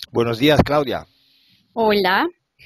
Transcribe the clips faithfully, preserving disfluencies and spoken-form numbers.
Buenos días, Claudia. Hola,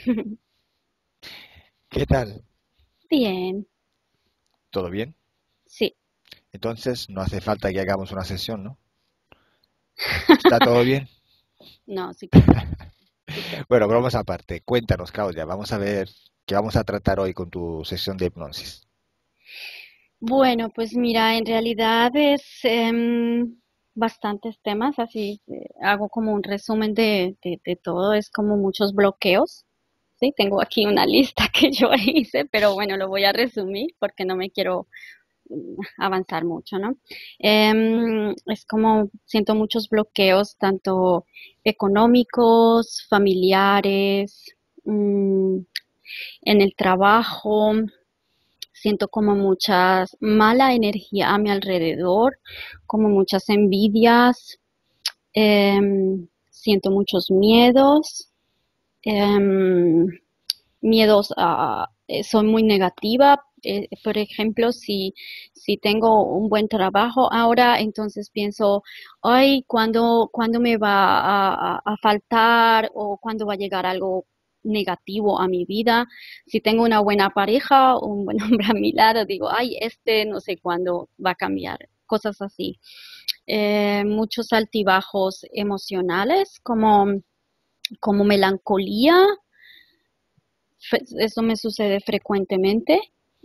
¿Qué tal? bien, ¿Todo bien? sí, Entonces, no hace falta que hagamos una sesión, ¿no? ¿Está todo bien? no, sí que sí, sí que sí. Bueno, bromas aparte. Cuéntanos, Claudia. Vamos a ver qué vamos a tratar hoy con tu sesión de hipnosis. Bueno, pues mira, en realidad es em, bastantes temas, así eh, hago como un resumen de, de, de todo, es como muchos bloqueos, ¿sí? Tengo aquí una lista que yo hice, pero bueno, lo voy a resumir porque no me quiero mm, avanzar mucho, ¿no? Em, es como siento muchos bloqueos, tanto económicos, familiares, mm, en el trabajo, siento como mucha mala energía a mi alrededor, como muchas envidias, em, siento muchos miedos, em, miedos a, eh, soy muy negativa. Eh, por ejemplo, si, si tengo un buen trabajo ahora, entonces pienso, ay, ¿cuándo, cuándo me va a, a- a faltar o cuándo va a llegar algo negativo a mi vida? Si tengo una buena pareja o un buen hombre a mi lado, digo, ay, este no sé cuándo va a cambiar, cosas así. Eh, muchos altibajos emocionales, como, como melancolía, fe- eso me sucede frecuentemente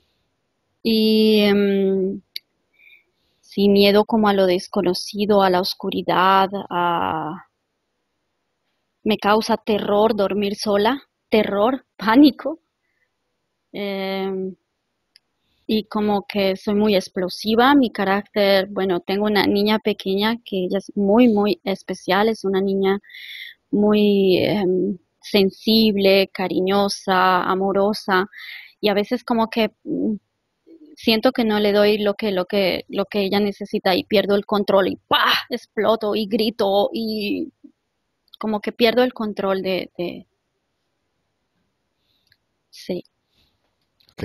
y em, sí, miedo como a lo desconocido, a la oscuridad, a... me causa terror dormir sola, terror, pánico, em, y como que soy muy explosiva, mi carácter, bueno, tengo una niña pequeña que ella es muy, muy especial, es una niña muy em, sensible, cariñosa, amorosa, y a veces como que mm, siento que no le doy lo que, lo que, lo que ella necesita y pierdo el control y ¡pah! Exploto y grito y como que pierdo el control de, de sí. ¿Ok?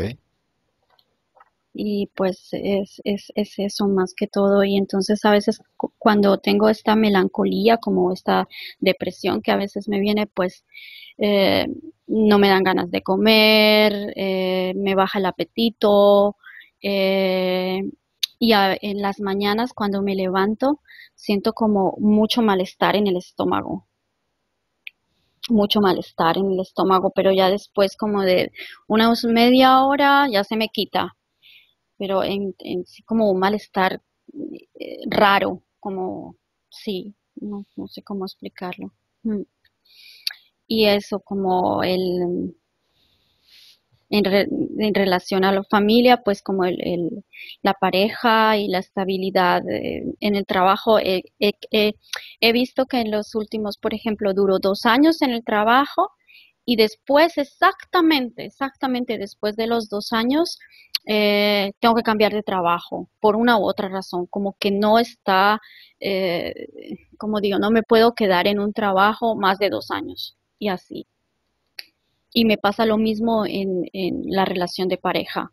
Y pues es, es, es eso más que todo. Y entonces a veces cu- cuando tengo esta melancolía, como esta depresión que a veces me viene, pues eh, no me dan ganas de comer, eh, me baja el apetito. eh, y a- en las mañanas cuando me levanto, siento como mucho malestar en el estómago, mucho malestar en el estómago, pero ya después como de unas media hora ya se me quita, pero en, en sí como un malestar eh, raro, como sí, no, no sé cómo explicarlo. Mm. Y eso como el en, re- en relación a la familia, pues como el, el- la pareja y la estabilidad eh, en el trabajo. He, he- he- he visto que en los últimos, por ejemplo, duró dos años en el trabajo y después, exactamente, exactamente después de los dos años, eh, tengo que cambiar de trabajo por una u otra razón, como que no está, eh, como digo, no me puedo quedar en un trabajo más de dos años y así. Y me pasa lo mismo en, en la relación de pareja.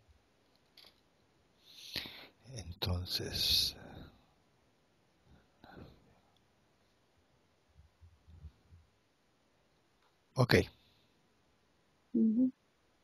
Entonces, ok. Ujú.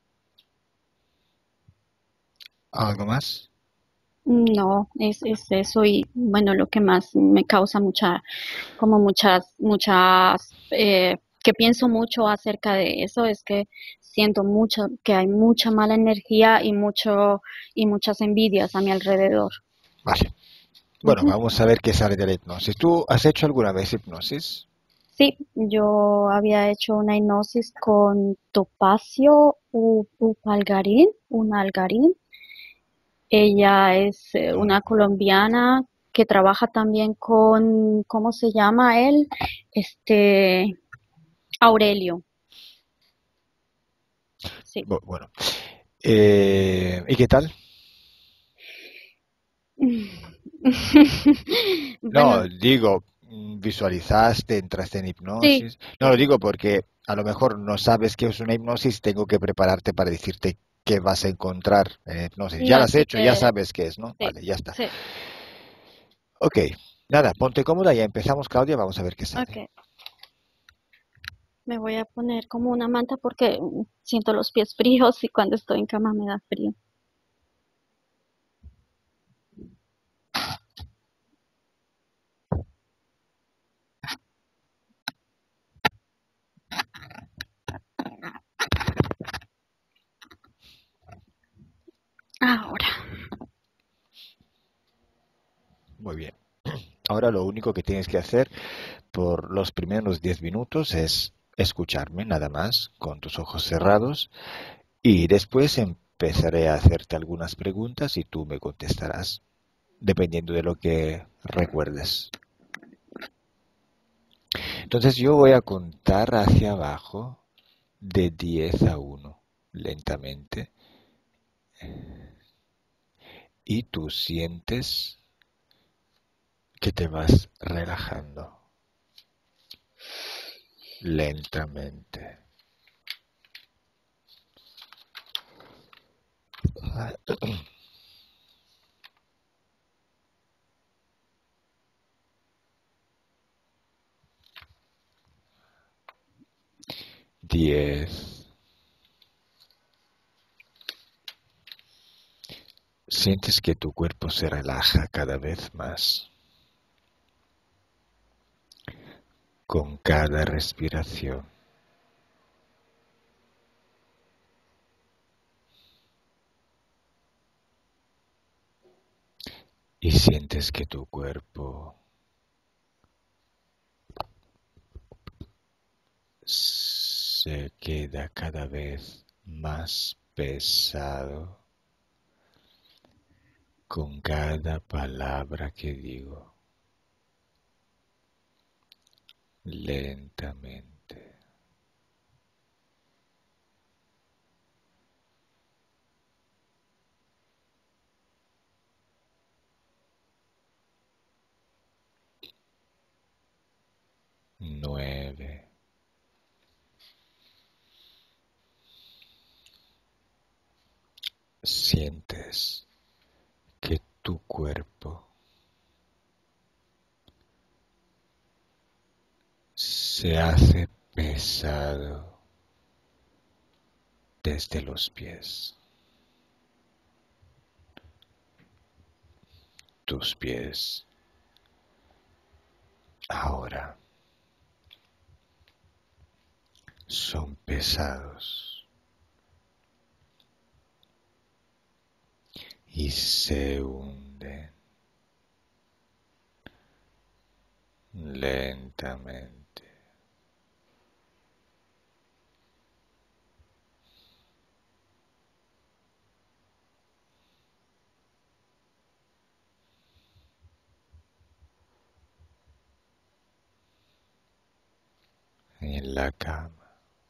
¿Algo más? No, es, es eso y bueno, lo que más me causa mucha, como muchas, muchas, eh, que pienso mucho acerca de eso es que siento mucho, que hay mucha mala energía y mucho, y muchas envidias a mi alrededor. Vale. Bueno, Ujú. vamos a ver qué sale de la hipnosis. ¿Tú has hecho alguna vez hipnosis? Sí, yo había hecho una hipnosis con Topacio U- Upalgarín, un algarín. Ella es eh, No, no. una colombiana que trabaja también con, ¿cómo se llama él? Este, Aurelio. Sí. Bu- Bueno. Eh, ¿y qué tal? Bueno, No, digo, mm, visualizaste, entraste en sí, hipnosis. No sí, lo sí, digo porque a lo mejor no sabes qué es una hipnosis, tengo que prepararte para decirte qué vas a encontrar en hipnosis. Ya lo no, has sí hecho, ya que, sabes qué es, ¿no? sí, Vale, ya está. sí, Ok, nada, ponte cómoda, ya empezamos, Claudia, vamos a ver qué sale. ok. Me voy a poner como una manta porque mm, siento los pies fríos y cuando estoy en cama me da frío. Ahora. Muy bien. Ahora lo único que tienes que hacer por los primeros diez minutos es escucharme nada más con tus ojos cerrados y después empezaré a hacerte algunas preguntas y tú me contestarás dependiendo de lo que recuerdes. Entonces yo voy a contar hacia abajo de diez a uno lentamente y tú sientes que te vas relajando lentamente. Diez. Sientes que tu cuerpo se relaja cada vez más con cada respiración. Y sientes que tu cuerpo se queda cada vez más pesado con cada palabra que digo, lentamente. Nueve. Sientes que tu cuerpo se hace pesado desde los pies. Tus pies ahora son pesados y se hunden lentamente. En la cama.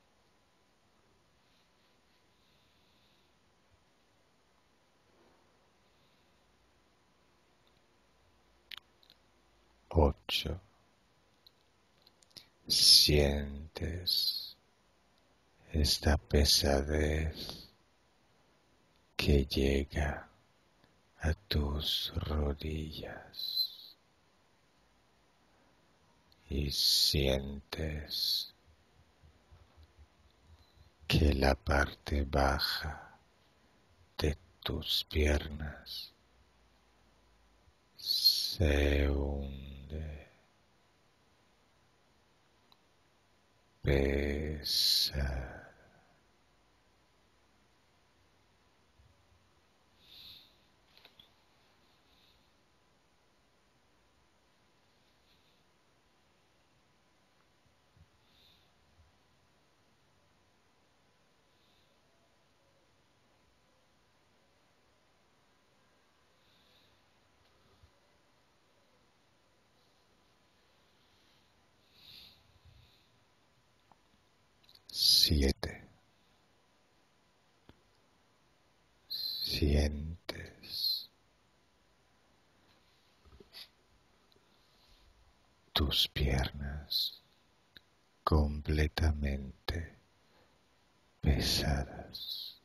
Ocho. Sientes esta pesadez que llega a tus rodillas y sientes que la parte baja de tus piernas se hunde, pesa. Siete. Sientes tus piernas completamente pesadas.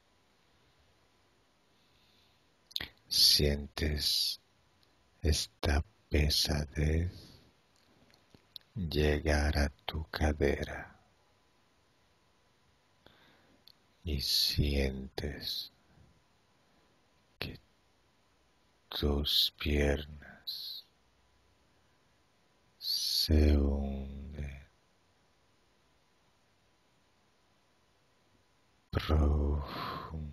Sientes esta pesadez llegar a tu cadera y sientes que tus piernas se hunden profundo.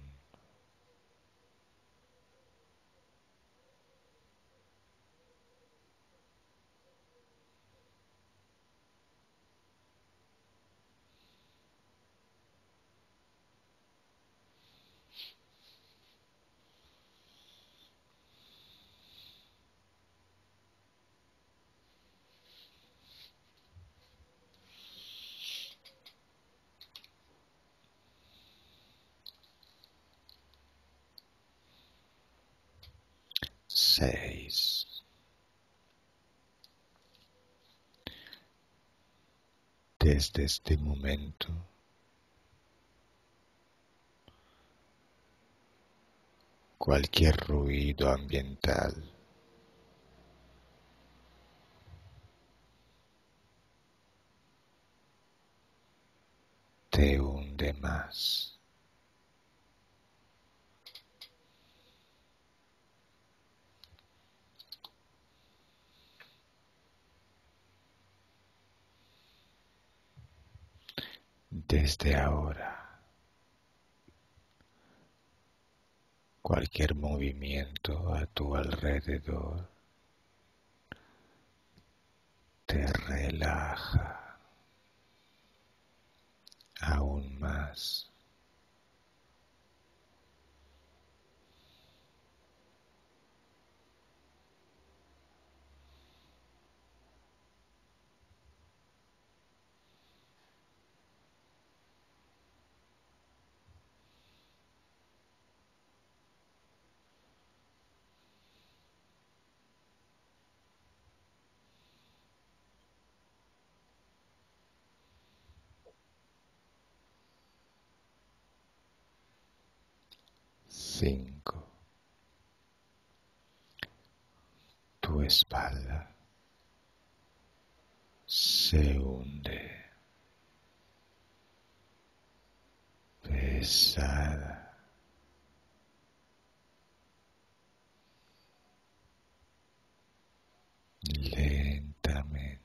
Seis. Desde este momento, cualquier ruido ambiental te hunde más. Desde ahora, cualquier movimiento a tu alrededor te relaja aún más. Cinco. Tu espalda se hunde pesada. Lentamente.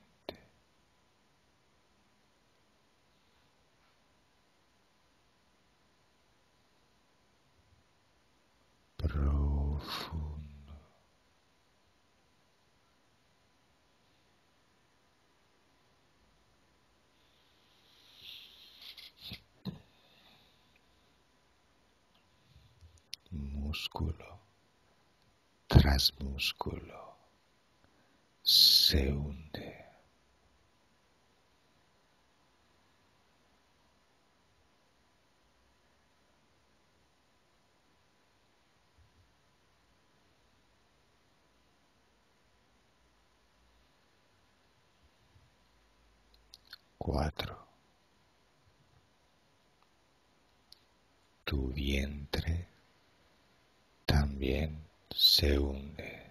Profundo. Músculo tras músculo se hunde. Cuatro. Tu vientre también se hunde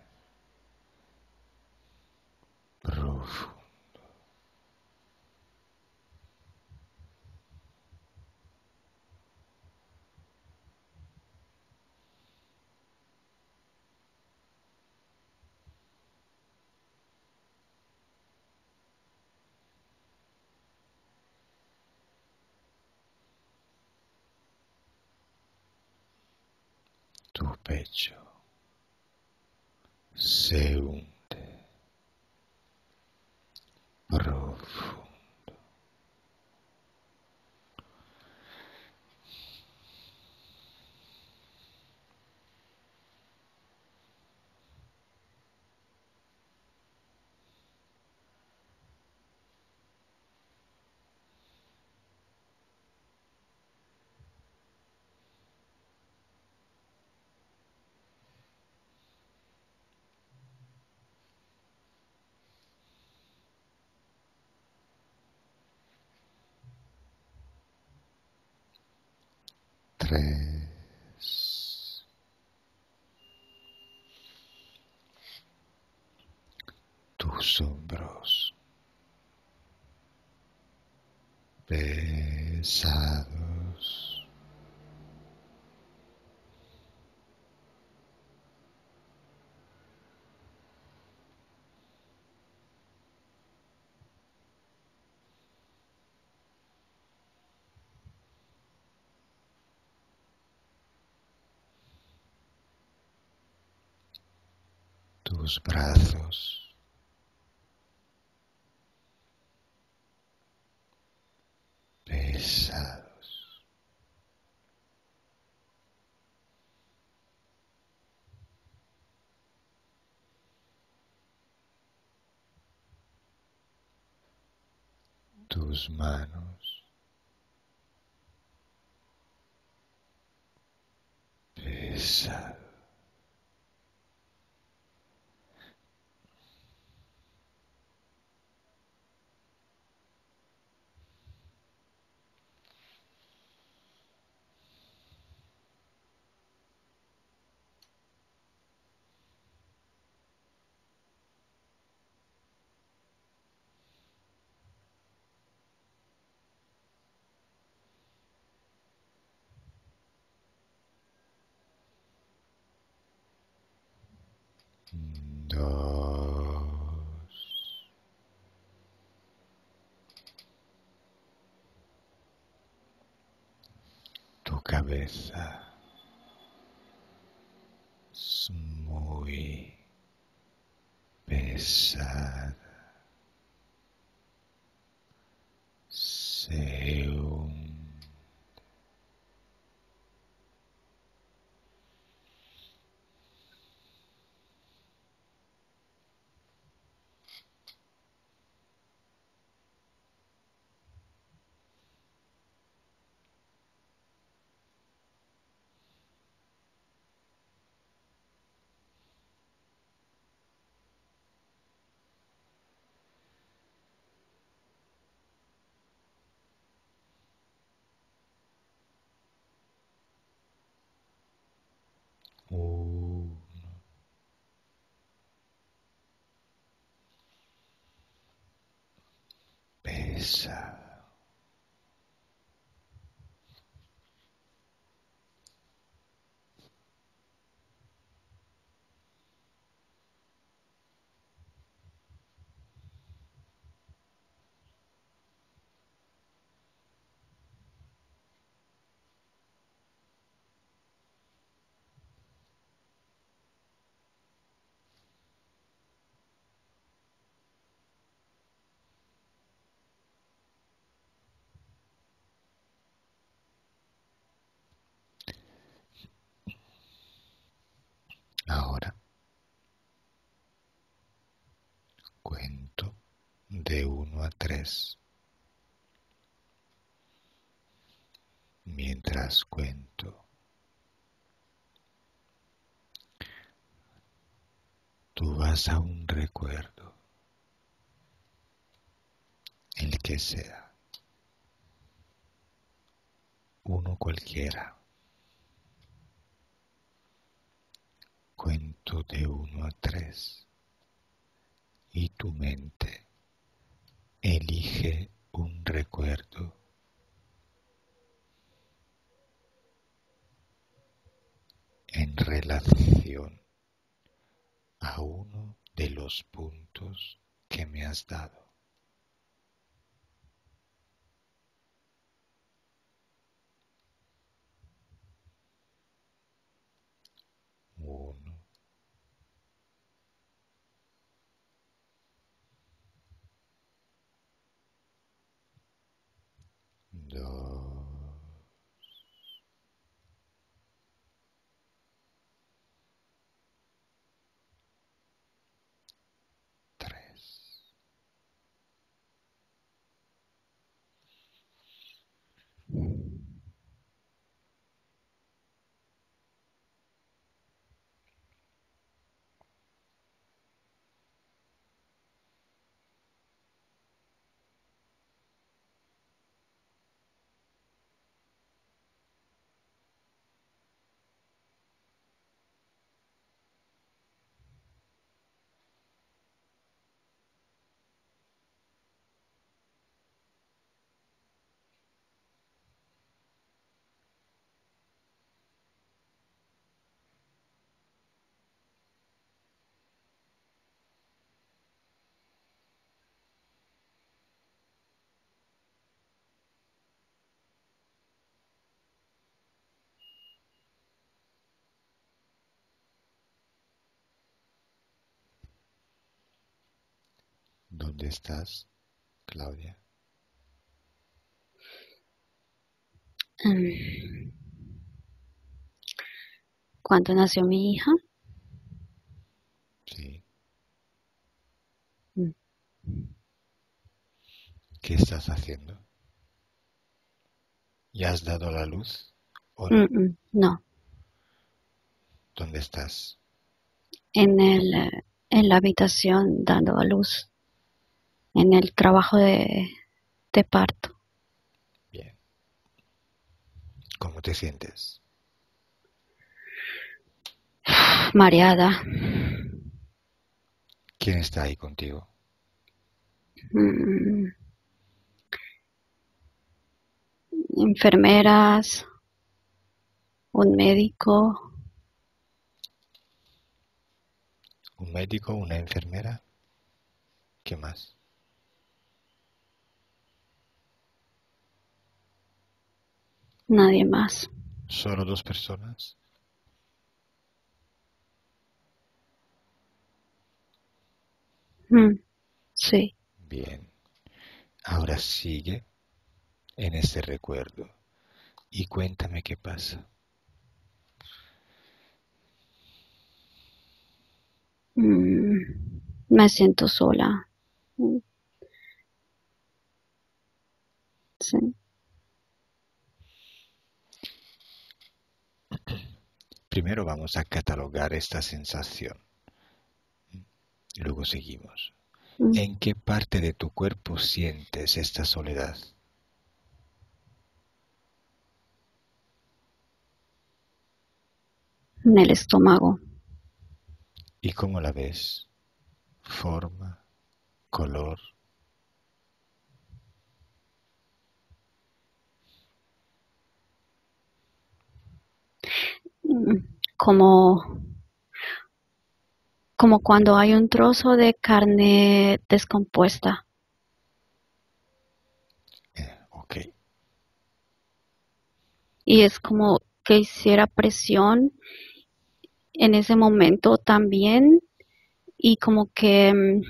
profundo. Tu pecho se hunde profundo. Tres. Tus hombros pesados tus brazos, pesados, tus manos, pesadas. Dos, tu cabeza es muy pesada, se hunde. Uno, pesado. Ahora cuento de uno a tres. Mientras cuento, tú vas a un recuerdo, el que sea, uno cualquiera. Cuento de uno a tres y tu mente elige un recuerdo en relación a uno de los puntos que me has dado. Uno, dos, tres. ¿Dónde estás, Claudia? Mm, Cuando nació mi hija, Sí. mm, ¿Qué estás haciendo? ¿Ya has dado la luz o mm, no? mm, no, ¿Dónde estás? en el, eh, en la habitación dando a luz, en el trabajo de, de parto. Bien. ¿Cómo te sientes? Mareada. ¿Quién está ahí contigo? Mm, Enfermeras, un médico, ¿Un médico? ¿Una enfermera? ¿Qué más? nadie más. ¿Solo dos personas? Mm, sí. Bien. Ahora sigue en ese recuerdo y cuéntame qué pasa. Mm, Me siento sola. Mm, sí. Primero vamos a catalogar esta sensación. Luego seguimos. Mm, ¿En qué parte de tu cuerpo sientes esta soledad? En el estómago. ¿Y cómo la ves? ¿Forma? ¿Color? Mm, Como, como cuando hay un trozo de carne descompuesta. Eh, ok. Y es como que hiciera presión en ese momento también y como que mm,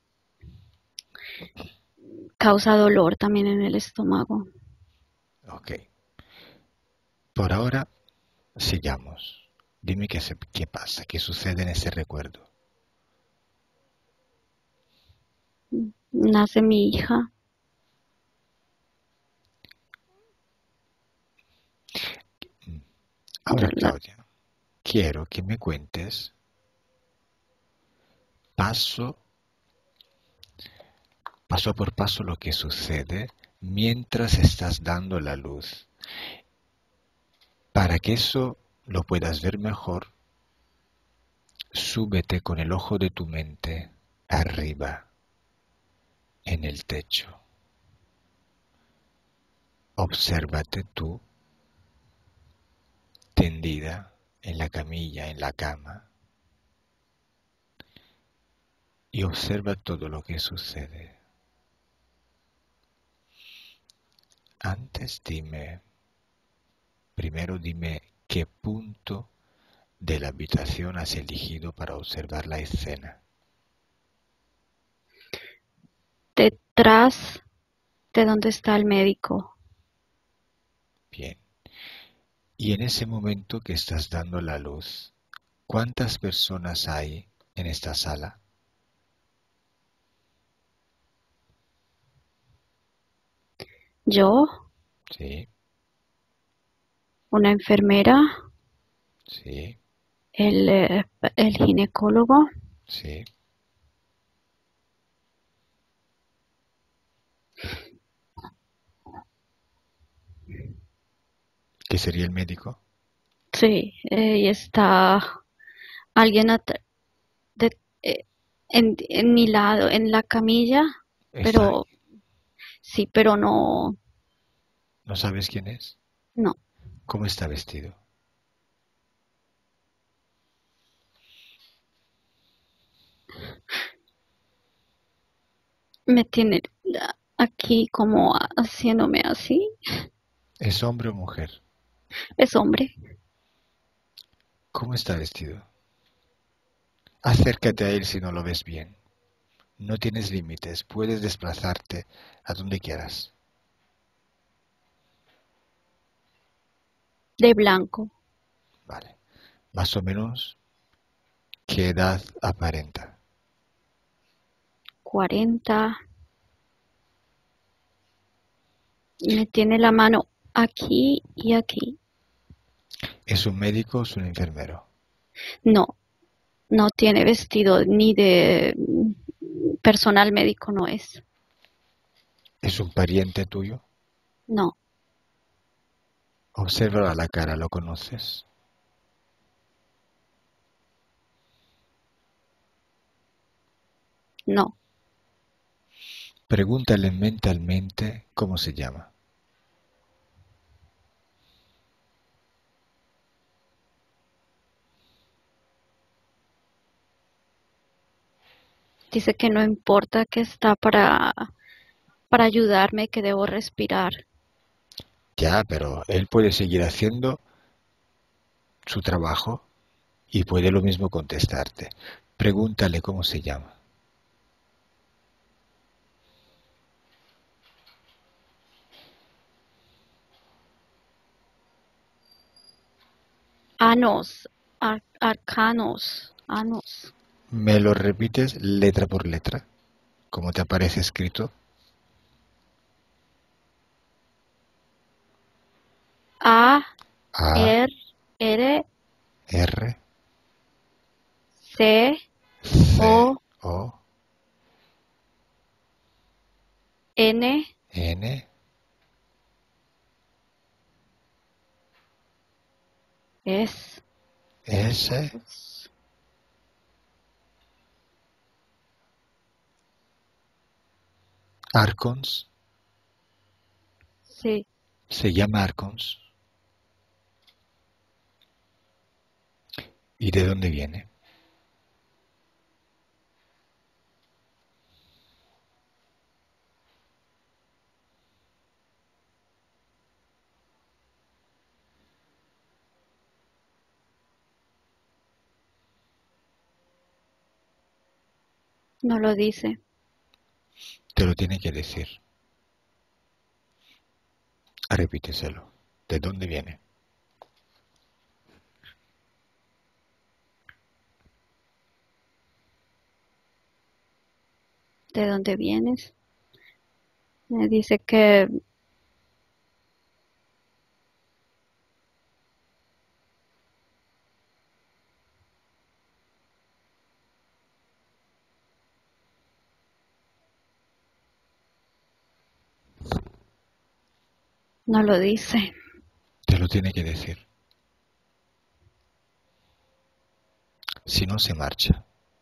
causa dolor también en el estómago. Ok. Por ahora, sigamos. Dime qué, se- qué pasa, qué sucede en ese recuerdo. Nace mi hija. Mm. Ahora, La- Claudia, quiero que me cuentes paso, paso por paso lo que sucede mientras estás dando la luz. Para que eso lo puedas ver mejor, súbete con el ojo de tu mente arriba, en el techo. Obsérvate tú tendida en la camilla, en la cama, y observa todo lo que sucede. Antes dime, primero dime qué punto de la habitación has elegido para observar la escena. Detrás de donde está el médico. Bien. Y en ese momento que estás dando la luz, ¿cuántas personas hay en esta sala? Yo, Sí, una enfermera, sí, el, eh, el ginecólogo, sí. ¿Qué sería el médico? sí, eh, y está alguien at- de- eh, en, en mi lado, en la camilla, Está ahí. pero sí, pero no, ¿No sabes quién es? no, ¿Cómo está vestido? me tiene aquí como haciéndome así. ¿Es hombre o mujer? Es hombre. ¿Cómo está vestido? Acércate a él si no lo ves bien. No tienes límites, puedes desplazarte a donde quieras. De blanco. Vale. Más o menos, ¿qué edad aparenta? Cuarenta. Me tiene la mano aquí y aquí. ¿Es un médico o es un enfermero? No, no tiene vestido ni de personal médico, no es. ¿Es un pariente tuyo? No, Obsérvalo a la cara, ¿lo conoces? no. Pregúntale mentalmente cómo se llama. Dice que no importa, que está para, para ayudarme, que debo respirar. Ya, pero él puede seguir haciendo su trabajo y puede lo mismo contestarte. Pregúntale cómo se llama. Anos, ar- arcanos, anos. ¿Me lo repites letra por letra? ¿Cómo te aparece escrito? A, A, R, R, R, C, C, O, O, N, N, S. S, Arcons. Sí, Se llama Arcons. ¿Y de dónde viene? no lo dice. Te lo tiene que decir. Repíteselo. ¿De dónde viene? ¿De dónde vienes? Me dice que no lo dice. Te lo tiene que decir. Si no, se marcha.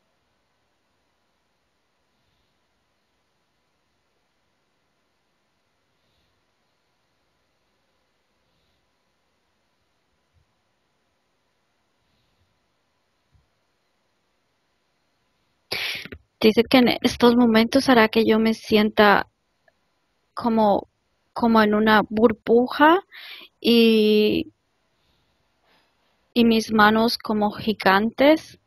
Dice que en estos momentos hará que yo me sienta como, como en una burbuja y, y mis manos como gigantes,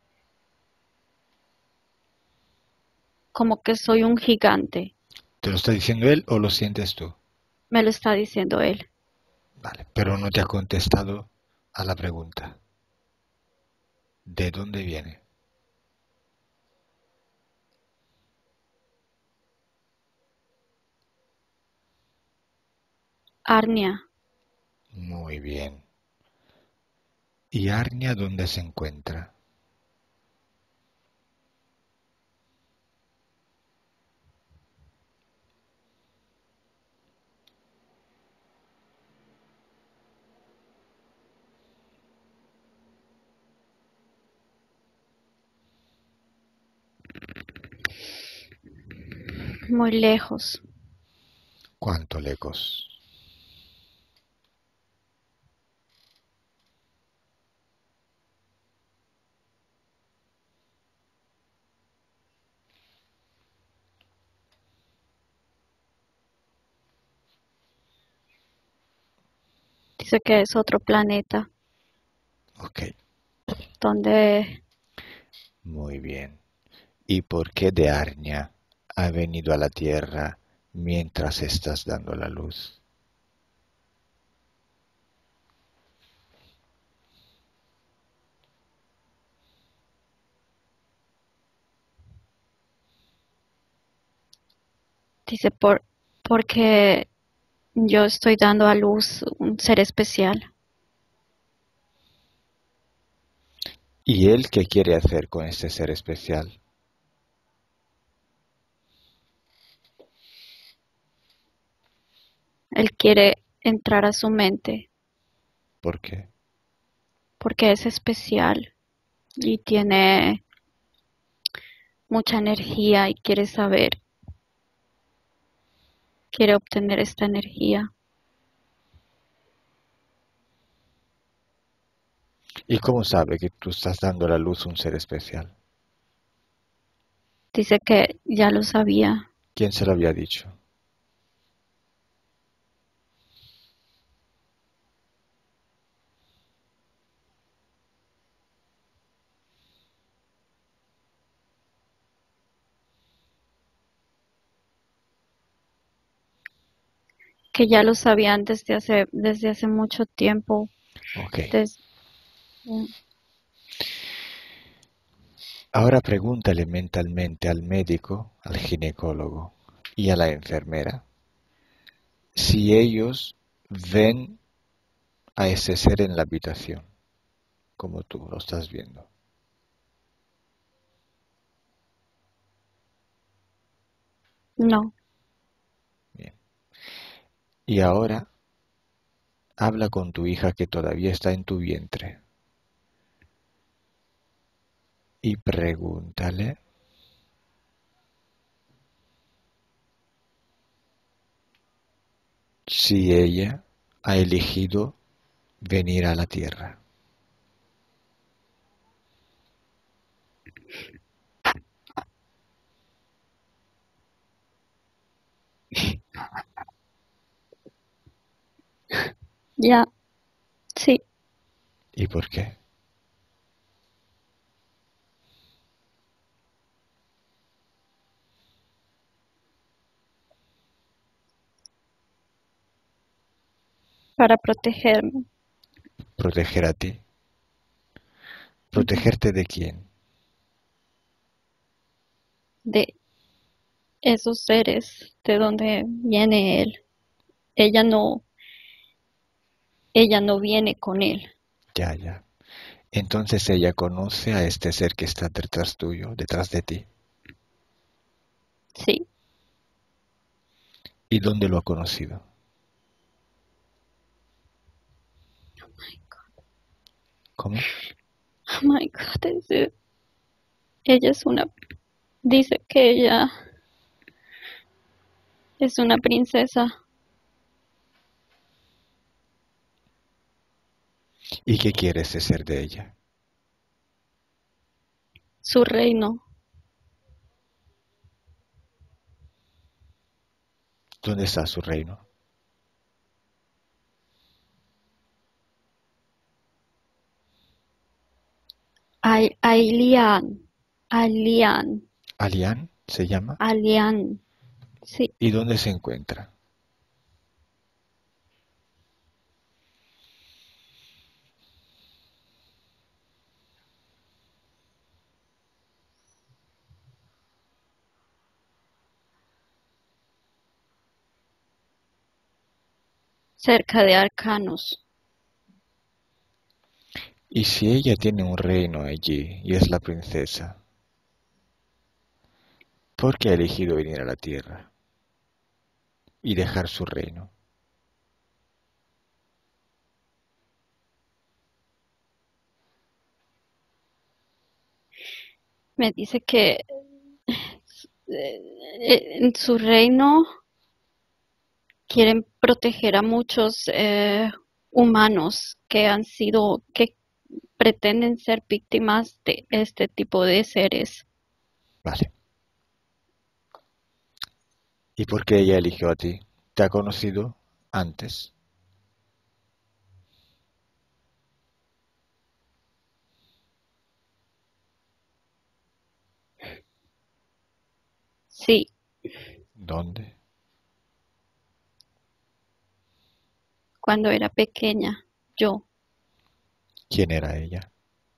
como que soy un gigante. ¿Te lo está diciendo él o lo sientes tú? Me lo está diciendo él. Vale, pero no te ha contestado a la pregunta. ¿De dónde viene? Arnia, Muy bien. ¿Y Arnia dónde se encuentra? muy lejos. ¿Cuánto lejos? Dice que es otro planeta Ok, donde muy bien. ¿Y por qué de Arnia? ha venido a la tierra mientras estás dando la luz? Dice, por, porque yo estoy dando a luz un ser especial. ¿Y él qué quiere hacer con este ser especial? Él quiere entrar a su mente ¿Por qué? porque es especial y tiene mucha energía y quiere saber, quiere obtener esta energía. ¿Y cómo sabe que tú estás dando a la luz un ser especial? Dice que ya lo sabía, ¿Quién se lo había dicho? que ya lo sabían desde hace, desde hace mucho tiempo. Ok. Des- Ahora pregúntale mentalmente al médico, al ginecólogo y a la enfermera si ellos ven a ese ser en la habitación, como tú lo estás viendo. no, Bien. Y ahora habla con tu hija que todavía está en tu vientre y pregúntale si ella ha elegido venir a la tierra. ya, sí, ¿Y por qué? para protegerme Proteger a ti. ¿Protegerte de quién? de esos seres, de donde viene él. Ella no, ella no viene con él. Ya, ya. Entonces ella conoce a este ser que está detrás tuyo, detrás de ti. Sí, ¿Y dónde lo ha conocido? ¿Cómo? oh my God, es- ella es una, dice que ella es una princesa, ¿Y qué quiere ese ser de ella? su reino, ¿Dónde está su reino? Ai- Ailian, Ailian, ¿Alián se llama? Alian, sí, ¿Y dónde se encuentra? cerca de Arcanus. ¿Y si ella tiene un reino allí y es la princesa? ¿Por qué ha elegido venir a la tierra y dejar su reino? Me dice que eh, en su reino quieren proteger a muchos eh, humanos que han sido, que pretenden ser víctimas de este tipo de seres. Vale. ¿Y por qué ella eligió a ti? ¿Te ha conocido antes? Sí, ¿Dónde? Cuando era pequeña, yo. ¿Quién era ella?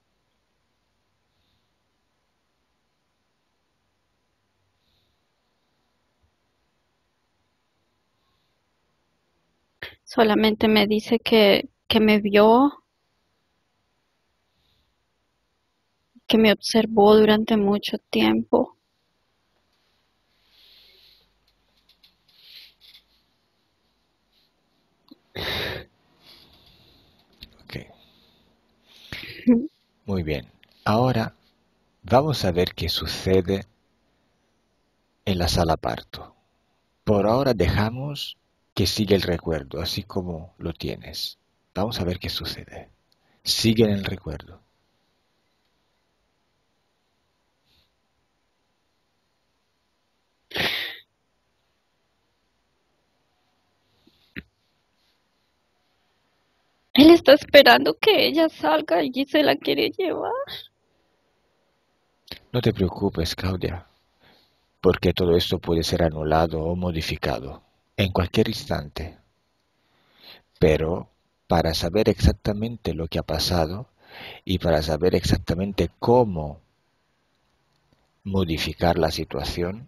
Solamente me dice que, que me vio, que me observó durante mucho tiempo. Ok, muy bien. Ahora vamos a ver qué sucede en la sala parto. Por ahora dejamos que siga el recuerdo, así como lo tienes. Vamos a ver qué sucede. Sigue en el recuerdo. Él está esperando que ella salga y se la quiere llevar. No te preocupes, Claudia, porque todo esto puede ser anulado o modificado en cualquier instante. Pero para saber exactamente lo que ha pasado y para saber exactamente cómo modificar la situación,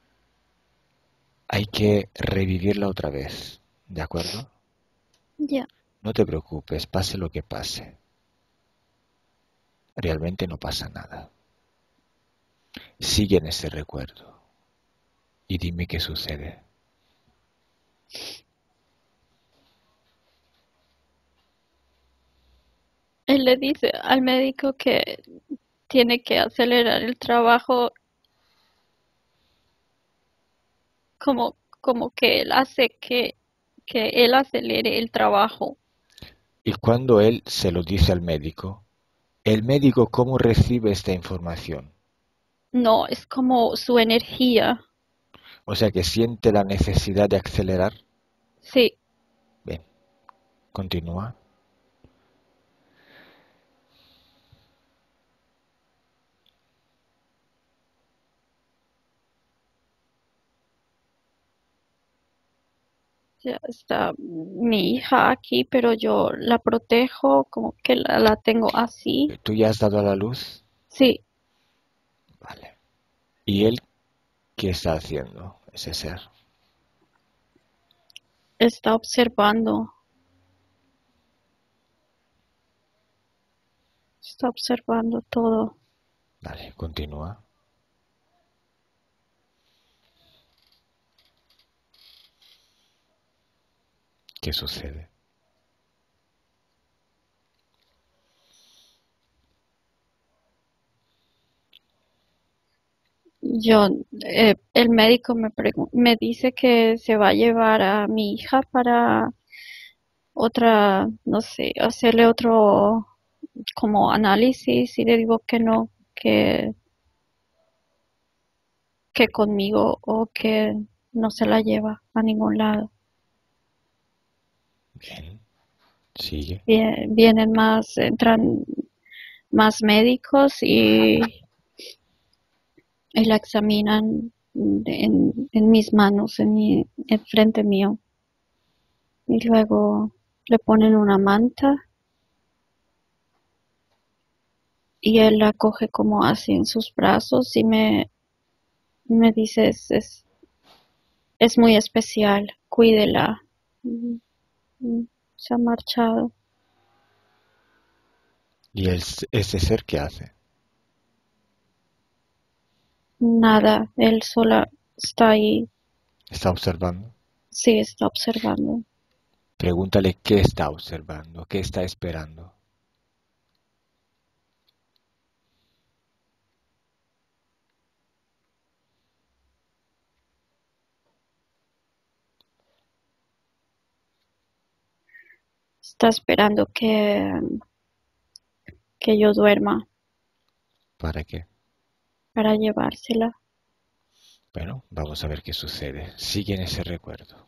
hay que revivirla otra vez, ¿de acuerdo? Ya, No te preocupes, pase lo que pase. Realmente no pasa nada. Sigue en ese recuerdo y dime qué sucede. él le dice al médico que tiene que acelerar el trabajo como, como que él hace que, que él acelere el trabajo. Y cuando él se lo dice al médico, ¿el médico cómo recibe esta información? No, es como su energía. O sea que siente la necesidad de acelerar. Sí, Bien, continúa. ya está mi hija aquí, pero yo la protejo, como que la, la tengo así. ¿Tú ya has dado a la luz? Sí, Vale. ¿Y él qué está haciendo, ese ser? está observando, está observando todo. Vale, continúa. ¿Qué sucede? Yo, eh, el médico me pregun- me dice que se va a llevar a mi hija para otra, no sé, hacerle otro como análisis y le digo que no, que, que conmigo o que no se la lleva a ningún lado. Bien, sigue. Vie- Vienen más, entran más médicos y, y la examinan en, en mis manos, en mi, en frente mío. Y luego le ponen una manta y él la coge como así en sus brazos y me, me dice, es, es, es muy especial, cuídela. Mm, mm, Se ha marchado. ¿Y el, ese ser qué hace? Nada, él sola está ahí, ¿Está observando? sí está observando. Pregúntale qué está observando, qué está esperando. Está esperando que, que yo duerma ¿Para qué? para llevársela. Bueno, vamos a ver qué sucede. Sigue en ese recuerdo.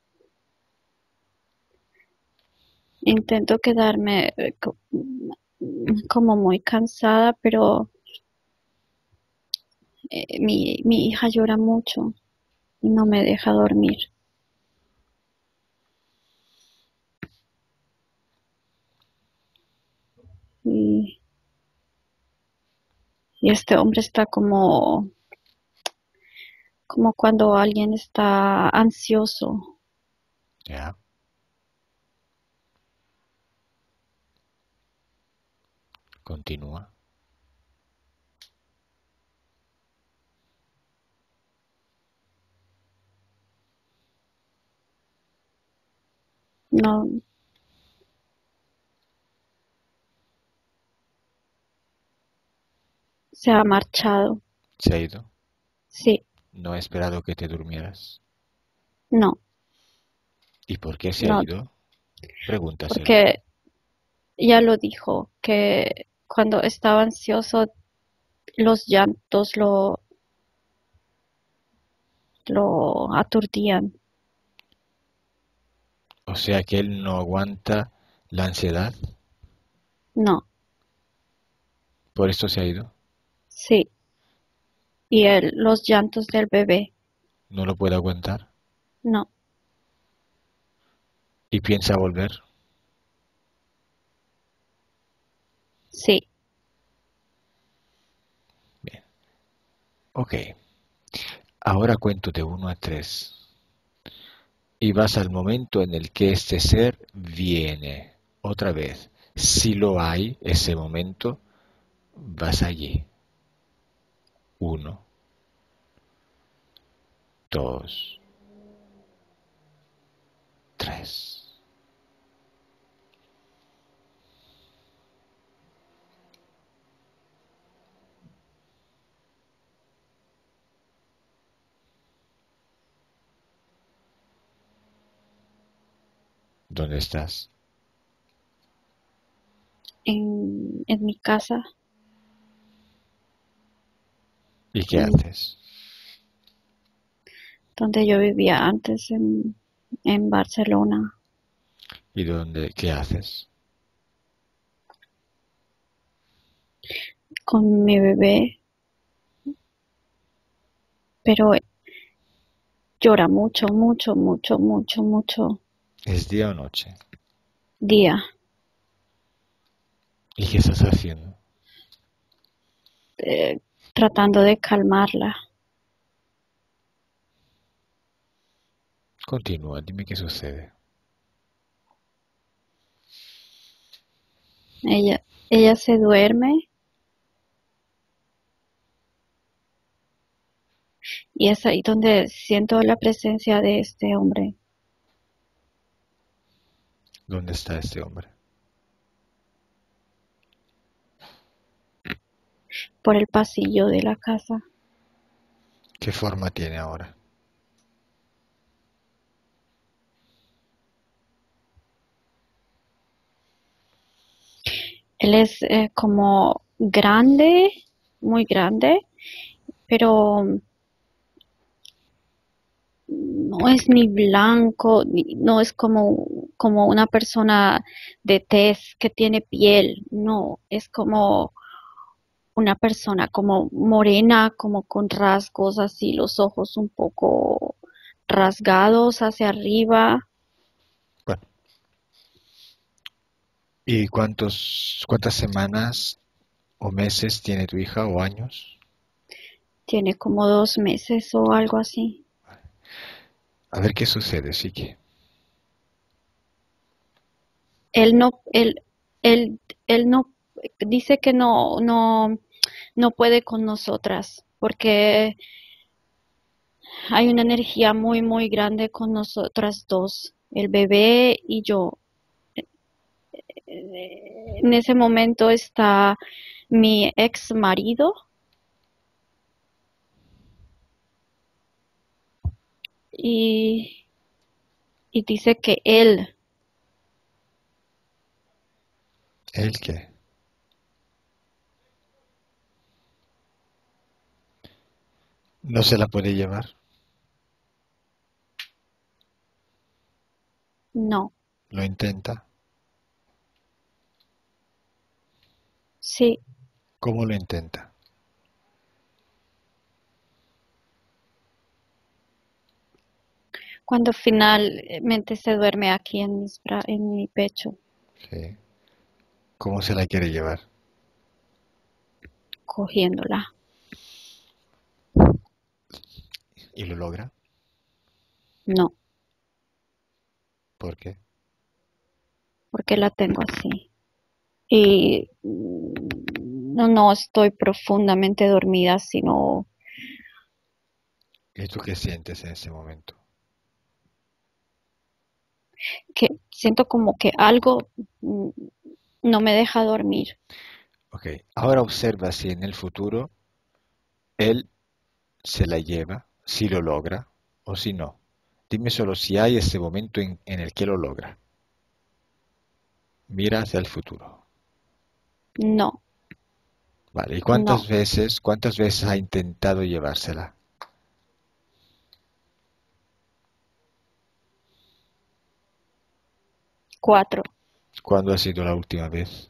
Intento quedarme, eh, co- como muy cansada, pero eh, mi, mi hija llora mucho y no me deja dormir. Y, y este hombre está como, como cuando alguien está ansioso. Ya, continúa. No, se ha marchado. Se ha ido. Sí, No he esperado que te durmieras. no, ¿Y por qué se ha no, ido? Pregúntaselo. porque ya lo dijo, que cuando estaba ansioso los llantos lo, lo aturdían. O sea que él no aguanta la ansiedad. No, Por esto se ha ido. sí. Y el, los llantos del bebé. No lo puede aguantar. No, Y piensa volver. sí. Bien. Ok. Ahora cuento de uno a tres. Y vas al momento en el que este ser viene. Otra vez. Si lo hay, ese momento, vas allí. Uno, dos, tres. ¿Dónde estás? En, en mi casa, ¿Y qué en haces? donde yo vivía antes, en, en Barcelona, ¿Y dónde? ¿Qué haces? con mi bebé, pero llora mucho, mucho, mucho, mucho, mucho ¿Es día o noche? día, ¿Y qué estás haciendo? eh, tratando de calmarla. Continúa, dime qué sucede. Ella, ella se duerme y es ahí donde siento la presencia de este hombre ¿Dónde está este hombre? por el pasillo de la casa. ¿Qué forma tiene ahora? Él es eh, como grande, muy grande, pero no es ni blanco, ni- no es como, como una persona de tez que tiene piel, no, es como una persona como morena, como con rasgos así, los ojos un poco rasgados hacia arriba. Bueno, ¿y cuántos, cuántas semanas o meses tiene tu hija o años? Tiene como dos meses o algo así. A ver qué sucede, sí que. Él no, él, él, él no, dice que no, no, no puede con nosotras porque hay una energía muy, muy grande con nosotras dos, el bebé y yo. Eh, En ese momento está mi ex marido y, y dice que él, ¿El qué? ¿No se la puede llevar? no, ¿Lo intenta? Sí, ¿Cómo lo intenta? cuando finalmente se duerme aquí en mis bra- en mi pecho, Sí. ¿Cómo se la quiere llevar? cogiéndola. ¿Y lo logra? No, ¿Por qué? porque la tengo así. Y mm, no, no estoy profundamente dormida, sino ¿Y tú qué sientes en ese momento? que siento como que algo mm, no me deja dormir. Ok, ahora observa si en el futuro él se la lleva, si lo logra o si no. Dime solo si hay ese momento en, en el que lo logra. Mira hacia el futuro. No, Vale, ¿y cuántas no. veces, cuántas veces ha intentado llevársela? Cuatro. ¿Cuándo ha sido la última vez?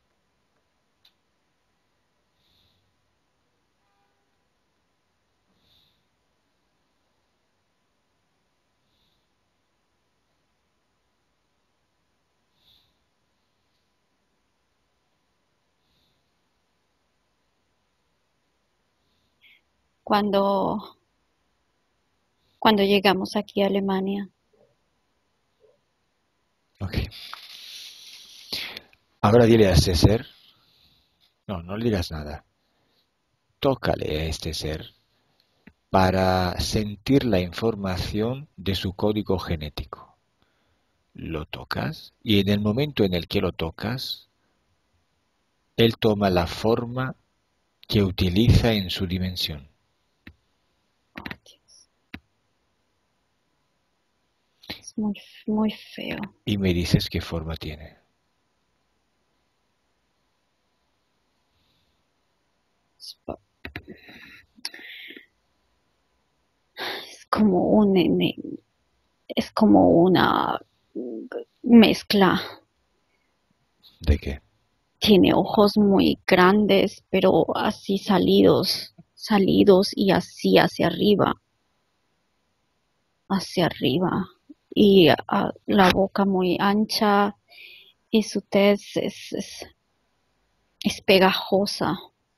Cuando, cuando llegamos aquí a Alemania. Ok. Ahora dile a ese ser, no, no le digas nada. Tócale a este ser para sentir la información de su código genético. Lo tocas y en el momento en el que lo tocas, él toma la forma que utiliza en su dimensión. Oh, Dios, es muy, muy feo. Y me dices qué forma tiene. Es, pa- es como un, ene- es como una mezcla. ¿De qué? Tiene ojos muy grandes, pero así salidos, salidos y así hacia arriba, hacia arriba. Y ah, la boca muy ancha y su tez es, es, es pegajosa,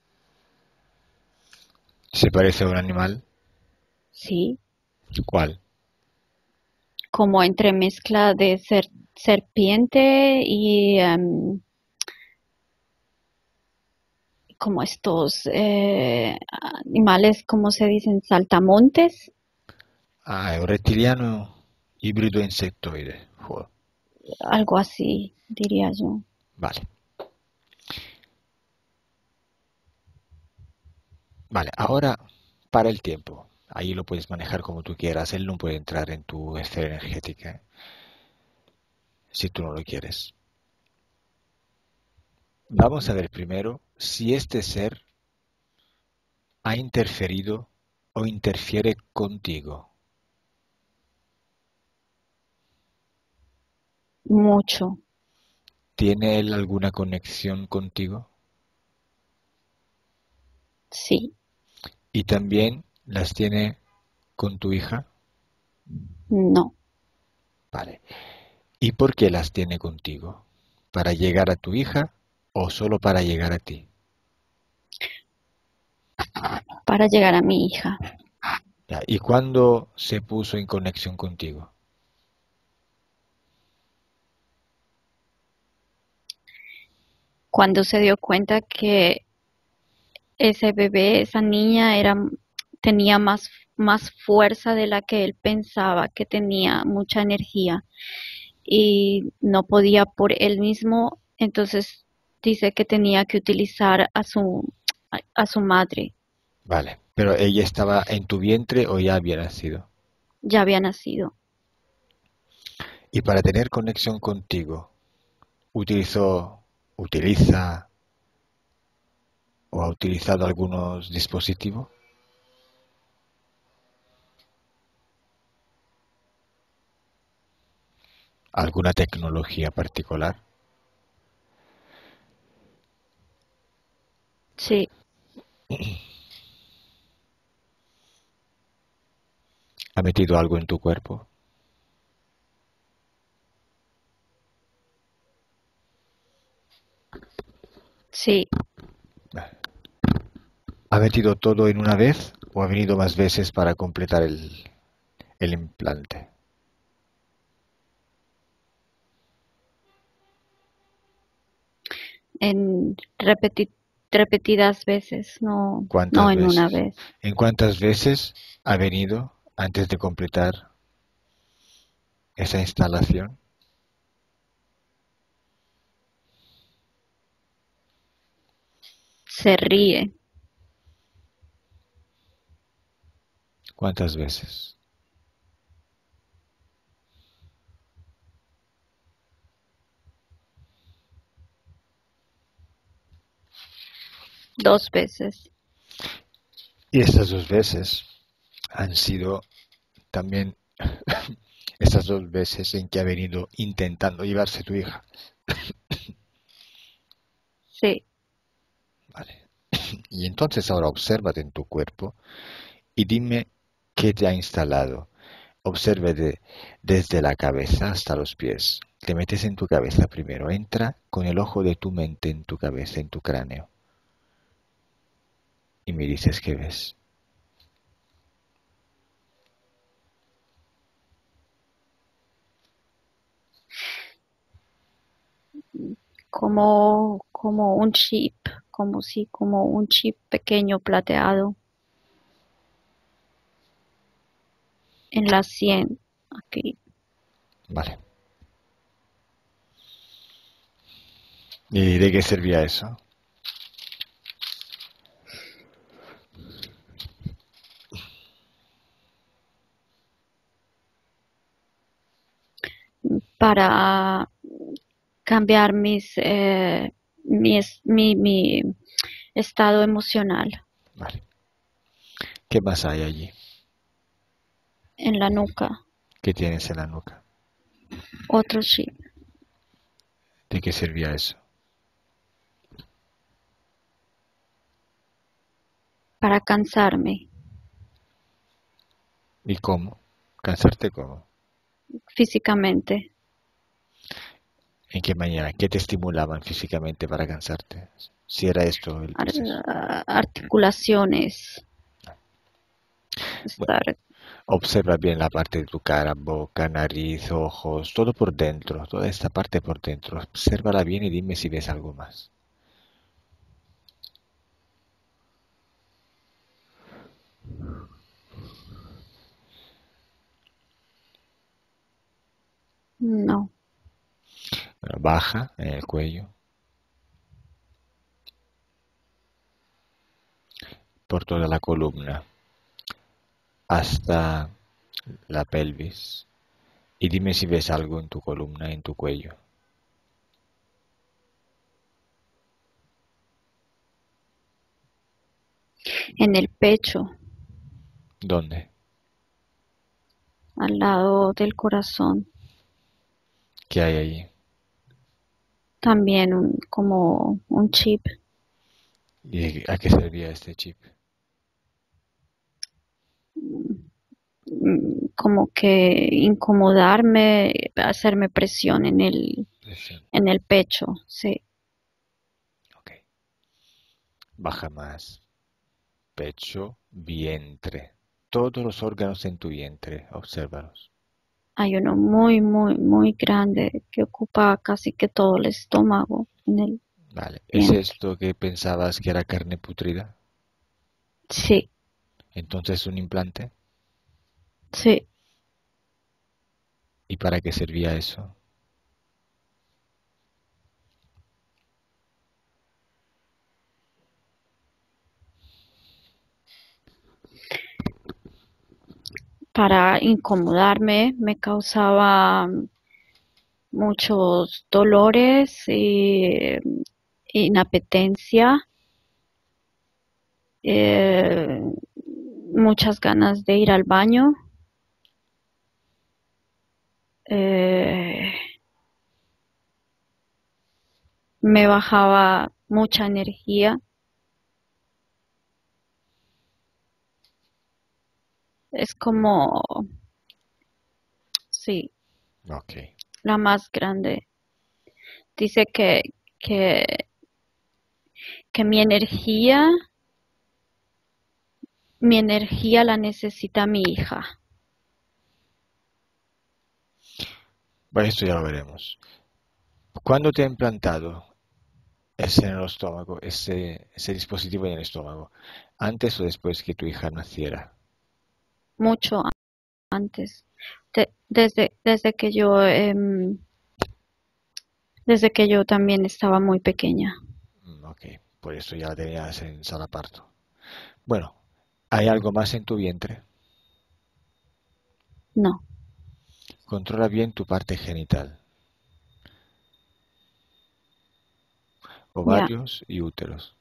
¿Se parece a un animal? ¿sí? ¿Cuál? Como entremezcla de ser, serpiente y em, como estos eh, animales, ¿cómo se dicen? Saltamontes, Ah, è un reptiliano ibrido insectoide. Joder. algo así, diría yo. Vale. Vale, ahora para el tiempo. Ahí lo puedes manejar como tú quieras. Él no puede entrar en tu esfera energética, ¿eh? Si tú no lo quieres. Vamos a ver primero si este ser ha interferido o interfiere contigo. Mucho, ¿Tiene él alguna conexión contigo? sí, ¿Y también las tiene con tu hija? no, Vale. ¿Y por qué las tiene contigo? ¿Para llegar a tu hija o solo para llegar a ti? para llegar a mi hija. Ya, ¿y cuándo se puso en conexión contigo? Cuando se dio cuenta que ese bebé, esa niña era, tenía más, más fuerza de la que él pensaba, que tenía mucha energía y no podía por él mismo, entonces dice que tenía que utilizar a su, a, a su madre. Vale, pero ella estaba en tu vientre o ya había nacido. Ya había nacido. Y para tener conexión contigo, utilizó, utiliza o ha utilizado algunos dispositivos, alguna tecnología particular. Sí, ¿Ha metido algo en tu cuerpo? sí. ¿Ha metido todo en una vez o ha venido más veces para completar el, el implante? En repeti- repetidas veces, no, no ¿Cuántas en una veces? vez. ¿En cuántas veces ha venido antes de completar esa instalación? Se ríe ¿Cuántas veces? dos veces. Y estas dos veces han sido también estas dos veces en que ha venido intentando llevarse tu hija. Sí. Vale. Y entonces ahora obsérvate en tu cuerpo y dime qué te ha instalado. Observe de- desde la cabeza hasta los pies. Te metes en tu cabeza primero. Entra con el ojo de tu mente en tu cabeza, en tu cráneo. Y me dices qué ves. Como, como un chip, como si, como un chip pequeño plateado en la sien, aquí. Vale. ¿Y de qué servía eso? Para cambiar mis, eh, mi, es- mi, mi estado emocional Vale. ¿Qué más hay allí? en la nuca. ¿Qué tienes en la nuca? Otro chip ¿De qué servía eso? para cansarme ¿Y cómo? ¿Cansarte cómo? físicamente. ¿En qué manera? ¿Qué te estimulaban físicamente para cansarte? Si era esto el proceso. Ar- articulaciones, Bueno, estar. observa bien la parte de tu cara, boca, nariz, ojos, todo por dentro, toda esta parte por dentro. Obsérvala bien y dime si ves algo más. No, Bueno, baja en el cuello, por toda la columna, hasta la pelvis. Y dime si ves algo en tu columna, en tu cuello. en el pecho, ¿Dónde? al lado del corazón. ¿Qué hay allí? También un, como un chip, ¿Y a qué servía este chip? mm, como que incomodarme, hacerme presión en el, Presión. en el pecho, sí, Ok. Baja más. Pecho, vientre. Todos los órganos en tu vientre, obsérvalos. hay uno muy, muy, muy grande que ocupa casi que todo el estómago en el Vale. ¿Es vientre. esto que pensabas que era carne putrida? Sí, Entonces un implante. sí, ¿Y para qué servía eso? para incomodarme me causaba muchos dolores y inapetencia, eh, muchas ganas de ir al baño, eh, me bajaba mucha energía, Es como, sí, Ok. la más grande. Dice que, que, que mi energía, mi energía la necesita mi hija. Bueno, esto ya lo veremos. ¿Cuándo te ha implantado ese en el estómago, ese, ese dispositivo en el estómago? ¿Antes o después que tu hija naciera? Mucho antes. De- desde, desde que yo, em, desde que yo también estaba muy pequeña. Mm, ok, por eso ya la tenías en sala parto. Bueno, ¿hay algo más en tu vientre? No, Controla bien tu parte genital, ya, ovarios y úteros.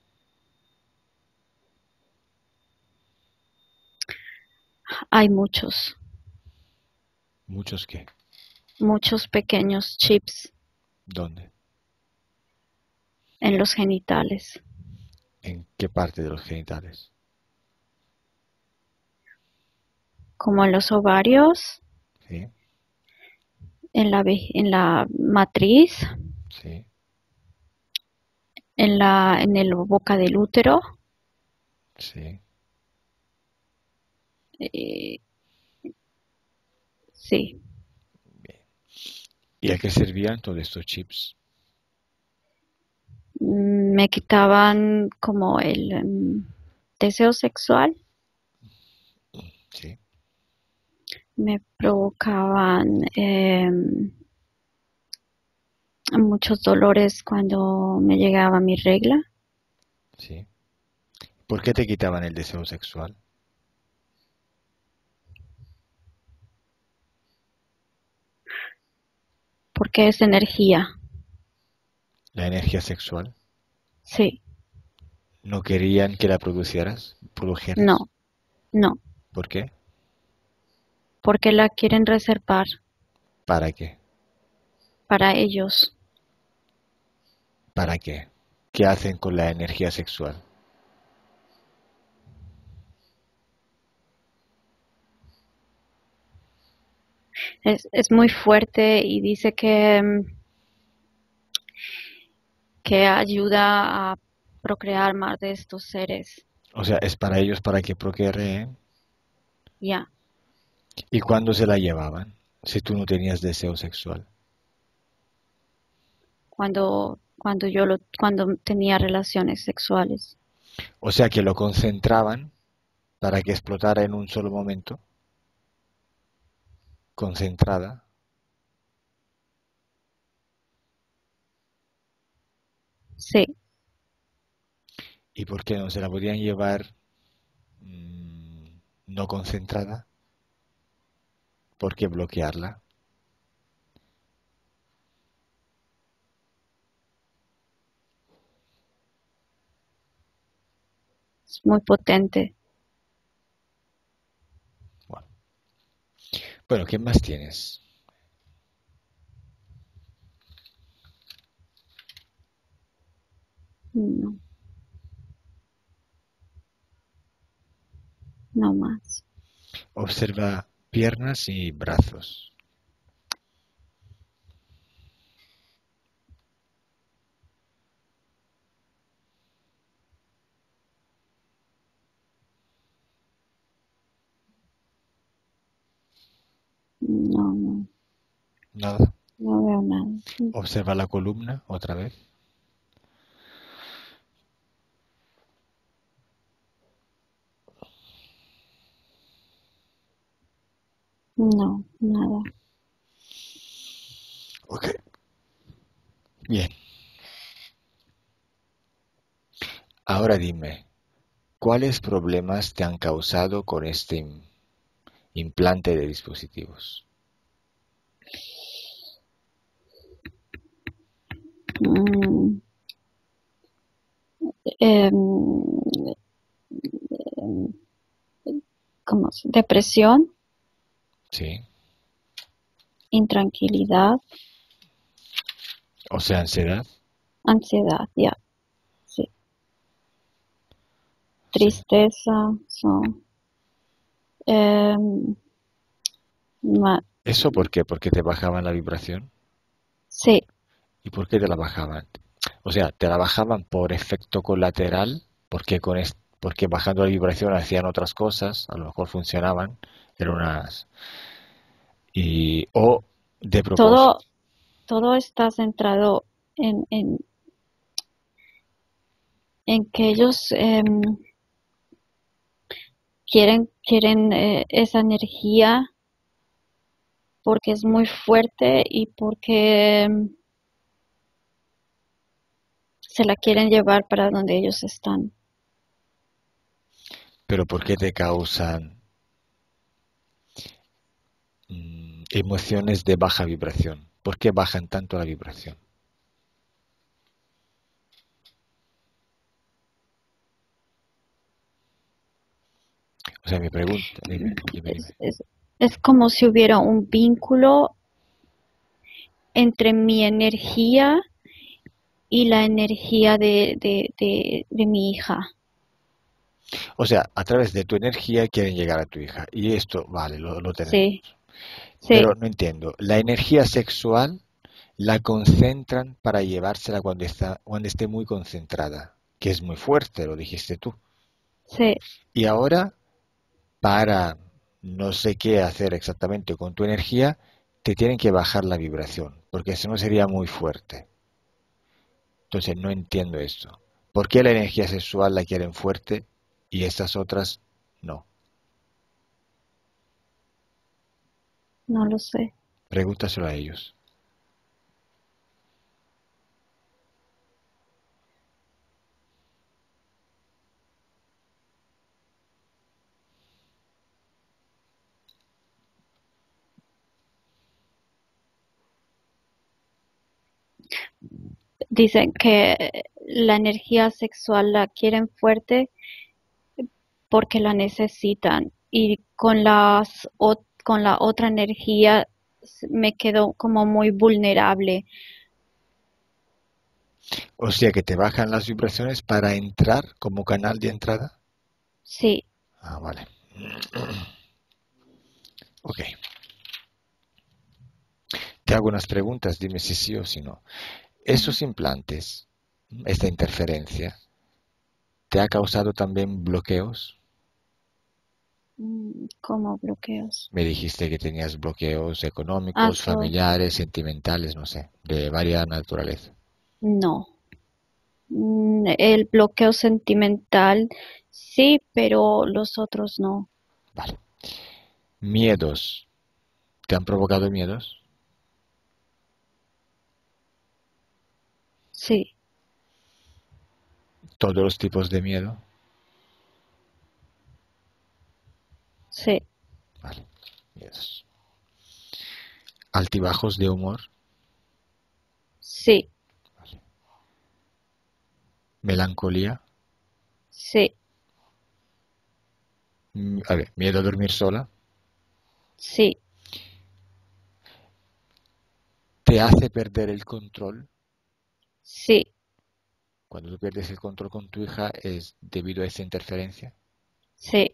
hay muchos, ¿Muchos qué? muchos pequeños chips ¿Dónde? en los genitales, ¿En qué parte de los genitales? como en los ovarios, ¿Sí? en la, ve- en la matriz, ¿Sí? en la, en el boca del útero, ¿Sí? eh, sí. Bien. ¿Y a qué servían todos estos chips? Mm, Me quitaban como el em, deseo sexual, ¿Sí? me provocaban em, muchos dolores cuando me llegaba mi regla, ¿Sí? ¿Por qué te quitaban el deseo sexual? porque es energía. ¿La energía sexual? Sí, ¿No querían que la producieras? ¿Produjeras? no, no, ¿Por qué? porque la quieren reservar ¿Para qué? para ellos. ¿Para qué? ¿Qué hacen con la energía sexual? Es, es muy fuerte y dice que, em, que ayuda a procrear más de estos seres. O sea, es para ellos para que procreen. Ya, ¿Y cuándo se la llevaban? Si tú no tenías deseo sexual. cuando, cuando yo lo, cuando tenía relaciones sexuales. O sea que lo concentraban para que explotara en un solo momento. Concentrada. Sí, ¿Y por qué no se la podían llevar mm, no concentrada? ¿Por qué bloquearla? es muy potente. Bueno, bueno, ¿qué más tienes? No, no más. Observa piernas y brazos. No, no, Nada. no veo nada. Observa la columna otra vez. No, nada. Ok. Bien. Ahora dime, ¿cuáles problemas te han causado con este im- implante de dispositivos? Mm, em, em, ¿cómo se- Depresión, Sí. intranquilidad, O sea, ansiedad. ansiedad, ya, sí, Sí. tristeza, son, Em, ma- ¿Eso por qué? ¿Porque te bajaban la vibración? sí, ¿Y por qué te la bajaban? O sea, ¿te la bajaban por efecto colateral? Porque con es- porque bajando la vibración hacían otras cosas, a lo mejor funcionaban, eran unas y o de propósito. todo, todo está centrado en, en, en que ellos em, quieren, quieren eh, esa energía porque es muy fuerte y porque em, se la quieren llevar para donde ellos están. Pero ¿por qué te causan mm, emociones de baja vibración? ¿Por qué bajan tanto la vibración? O sea, mi pregunta, dime, dime, dime. Es, es, es como si hubiera un vínculo entre mi energía y la energía de, de, de, de mi hija. O sea, a través de tu energía quieren llegar a tu hija. Y esto, vale, lo, lo tenemos. Sí, sí, Pero no entiendo. La energía sexual la concentran para llevársela cuando está, cuando esté muy concentrada, que es muy fuerte, lo dijiste tú. sí. Y ahora, para no sé qué hacer exactamente con tu energía, te tienen que bajar la vibración, porque si no sería muy fuerte. Entonces no entiendo esto. ¿Por qué la energía sexual la quieren fuerte y estas otras no? No lo sé. Pregúntaselo a ellos. Dicen que la energía sexual la quieren fuerte porque la necesitan y con las o- con la otra energía s- me quedo como muy vulnerable. O sea que te bajan las vibraciones para entrar como canal de entrada. Sí, Ah, vale. Ok. Te hago unas preguntas, dime si sí o si no. ¿Esos implantes, esta interferencia, te ha causado también bloqueos? mm, como bloqueos. Me dijiste que tenías bloqueos Ah, económicos, so, familiares, sentimentales, no sé, de varias naturaleza. no. Mm, el bloqueo sentimental, sí, pero los otros no. Vale. Miedos. ¿Te han provocado miedos? Sí, Todos los tipos de miedo. sí, Vale. Miedos. Altibajos de humor. sí, Melancolía. sí, Mm, A ver, miedo a dormir sola. sí. ¿Te hace perder el control? Sí, Cuando tú pierdes el control con tu hija es debido a esa interferencia. sí,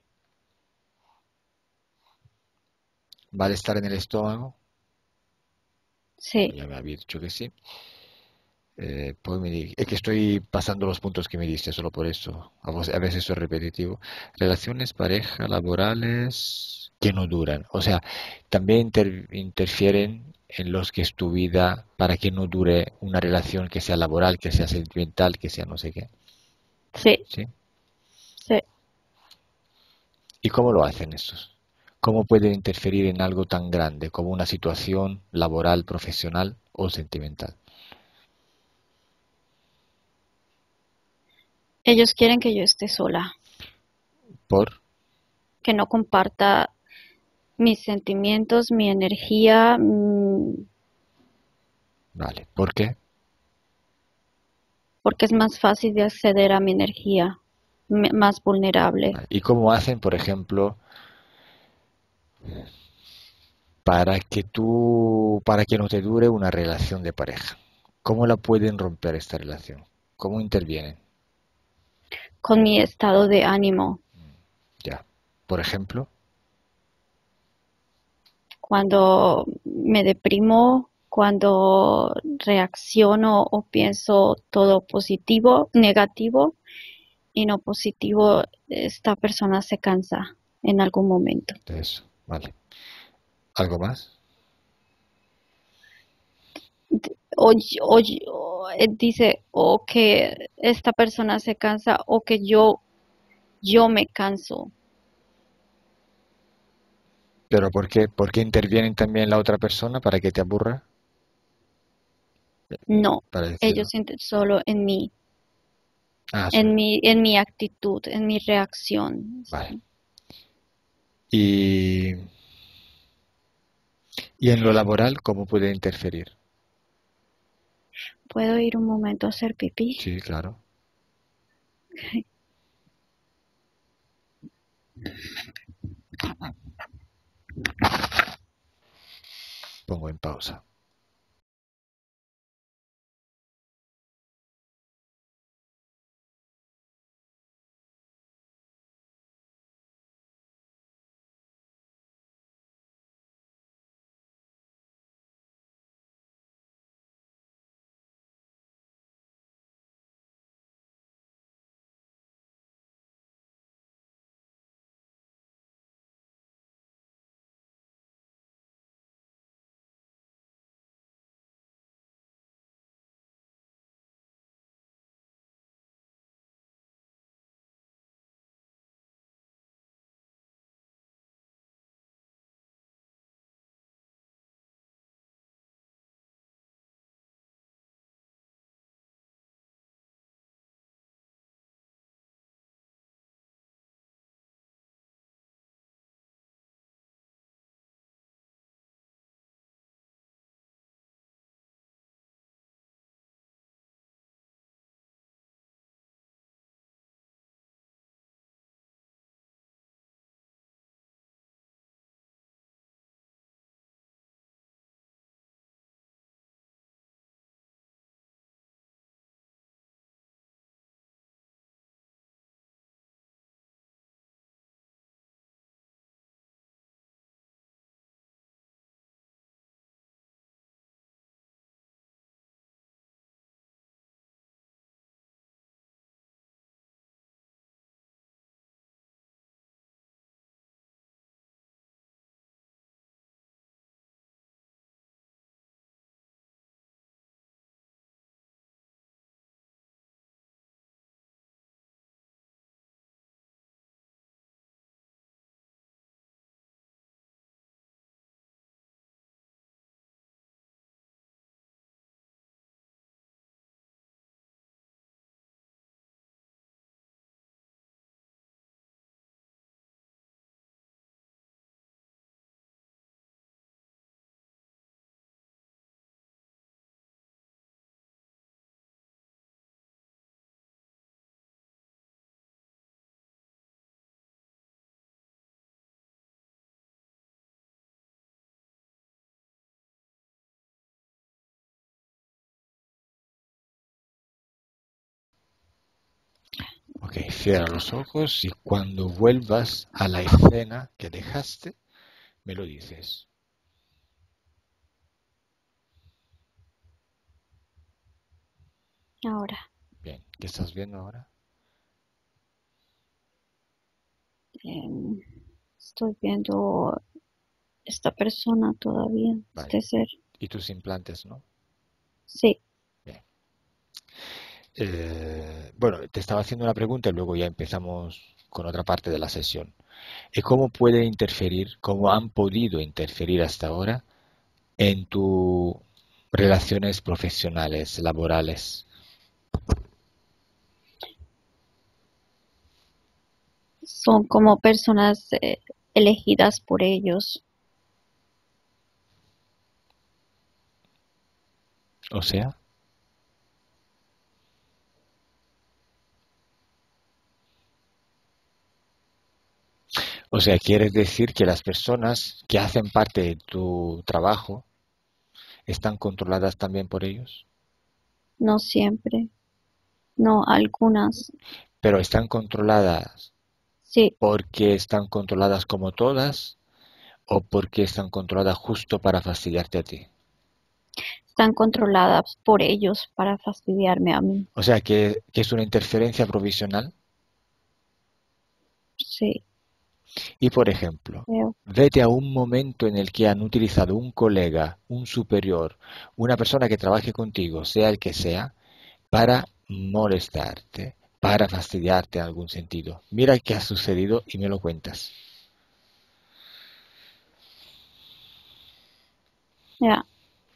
Malestar en el estómago. sí. Ya me había dicho que sí. Eh, pues me di- es que estoy pasando los puntos que me diste, solo por eso. A vos- a veces es repetitivo. Relaciones, pareja, laborales, que no duran. O sea, también inter- interfieren en los que es tu vida para que no dure una relación que sea laboral, que sea sentimental, que sea no sé qué. Sí, ¿Sí? sí. ¿Y cómo lo hacen estos? ¿Cómo pueden interferir en algo tan grande como una situación laboral, profesional o sentimental? Ellos quieren que yo esté sola, ¿Por? que no comparta mis sentimientos, mi energía, mm, Vale. ¿Por qué? porque es más fácil de acceder a mi energía, m- más vulnerable. Vale. ¿Y cómo hacen, por ejemplo, para que tú, para que no te dure una relación de pareja? ¿Cómo la pueden romper esta relación? ¿Cómo intervienen? Con mi estado de ánimo. Ya. Por ejemplo. cuando me deprimo, cuando reacciono o pienso todo positivo, negativo y no positivo, esta persona se cansa en algún momento. de eso. Vale. ¿Algo más? O, o- o, eh, dice o que esta persona se cansa o que yo, yo me canso. ¿Pero por qué? ¿Por qué intervienen también la otra persona para que te aburra? No, Para ellos decirlo. sienten solo en mí, Ah, en soy. mi, en mi actitud, en mi reacción. Vale. Y, y en lo laboral, ¿cómo puede interferir? ¿Puedo ir un momento a hacer pipí? Sí, claro. Pongo en pausa. Ok, cierra los ojos y cuando vuelvas a la escena que dejaste, me lo dices. Ahora, Bien, ¿qué estás viendo ahora? em, estoy viendo esta persona todavía, Vale. este ser. ¿Y tus implantes, no? Sí, Bien. Eh, bueno, te estaba haciendo una pregunta y luego ya empezamos con otra parte de la sesión. ¿Y cómo puede interferir, cómo han podido interferir hasta ahora en tus relaciones profesionales, laborales? son como personas eh, elegidas por ellos. O sea, o sea, ¿quieres decir que las personas que hacen parte de tu trabajo están controladas también por ellos? No siempre, no algunas. Pero están controladas Sí, porque están controladas como todas o porque están controladas justo para fastidiarte a ti? Están controladas por ellos para fastidiarme a mí. O sea, que, que es una interferencia provisional. Sí, Y por ejemplo, creo. vete a un momento en el que han utilizado un colega, un superior, una persona que trabaje contigo, sea el que sea, para molestarte, para fastidiarte en algún sentido. Mira qué ha sucedido y me lo cuentas. Ya,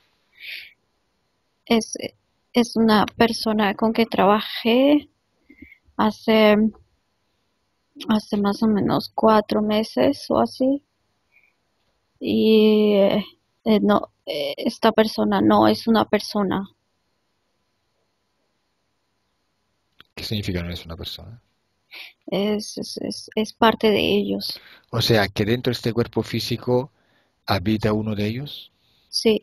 es, es una persona con que trabajé hace, hace más o menos cuatro meses o así. Y eh, eh, no, eh, esta persona no es una persona. ¿Qué significa no es una persona? Es, es, es, es parte de ellos. O sea, que dentro de este cuerpo físico habita uno de ellos. Sí,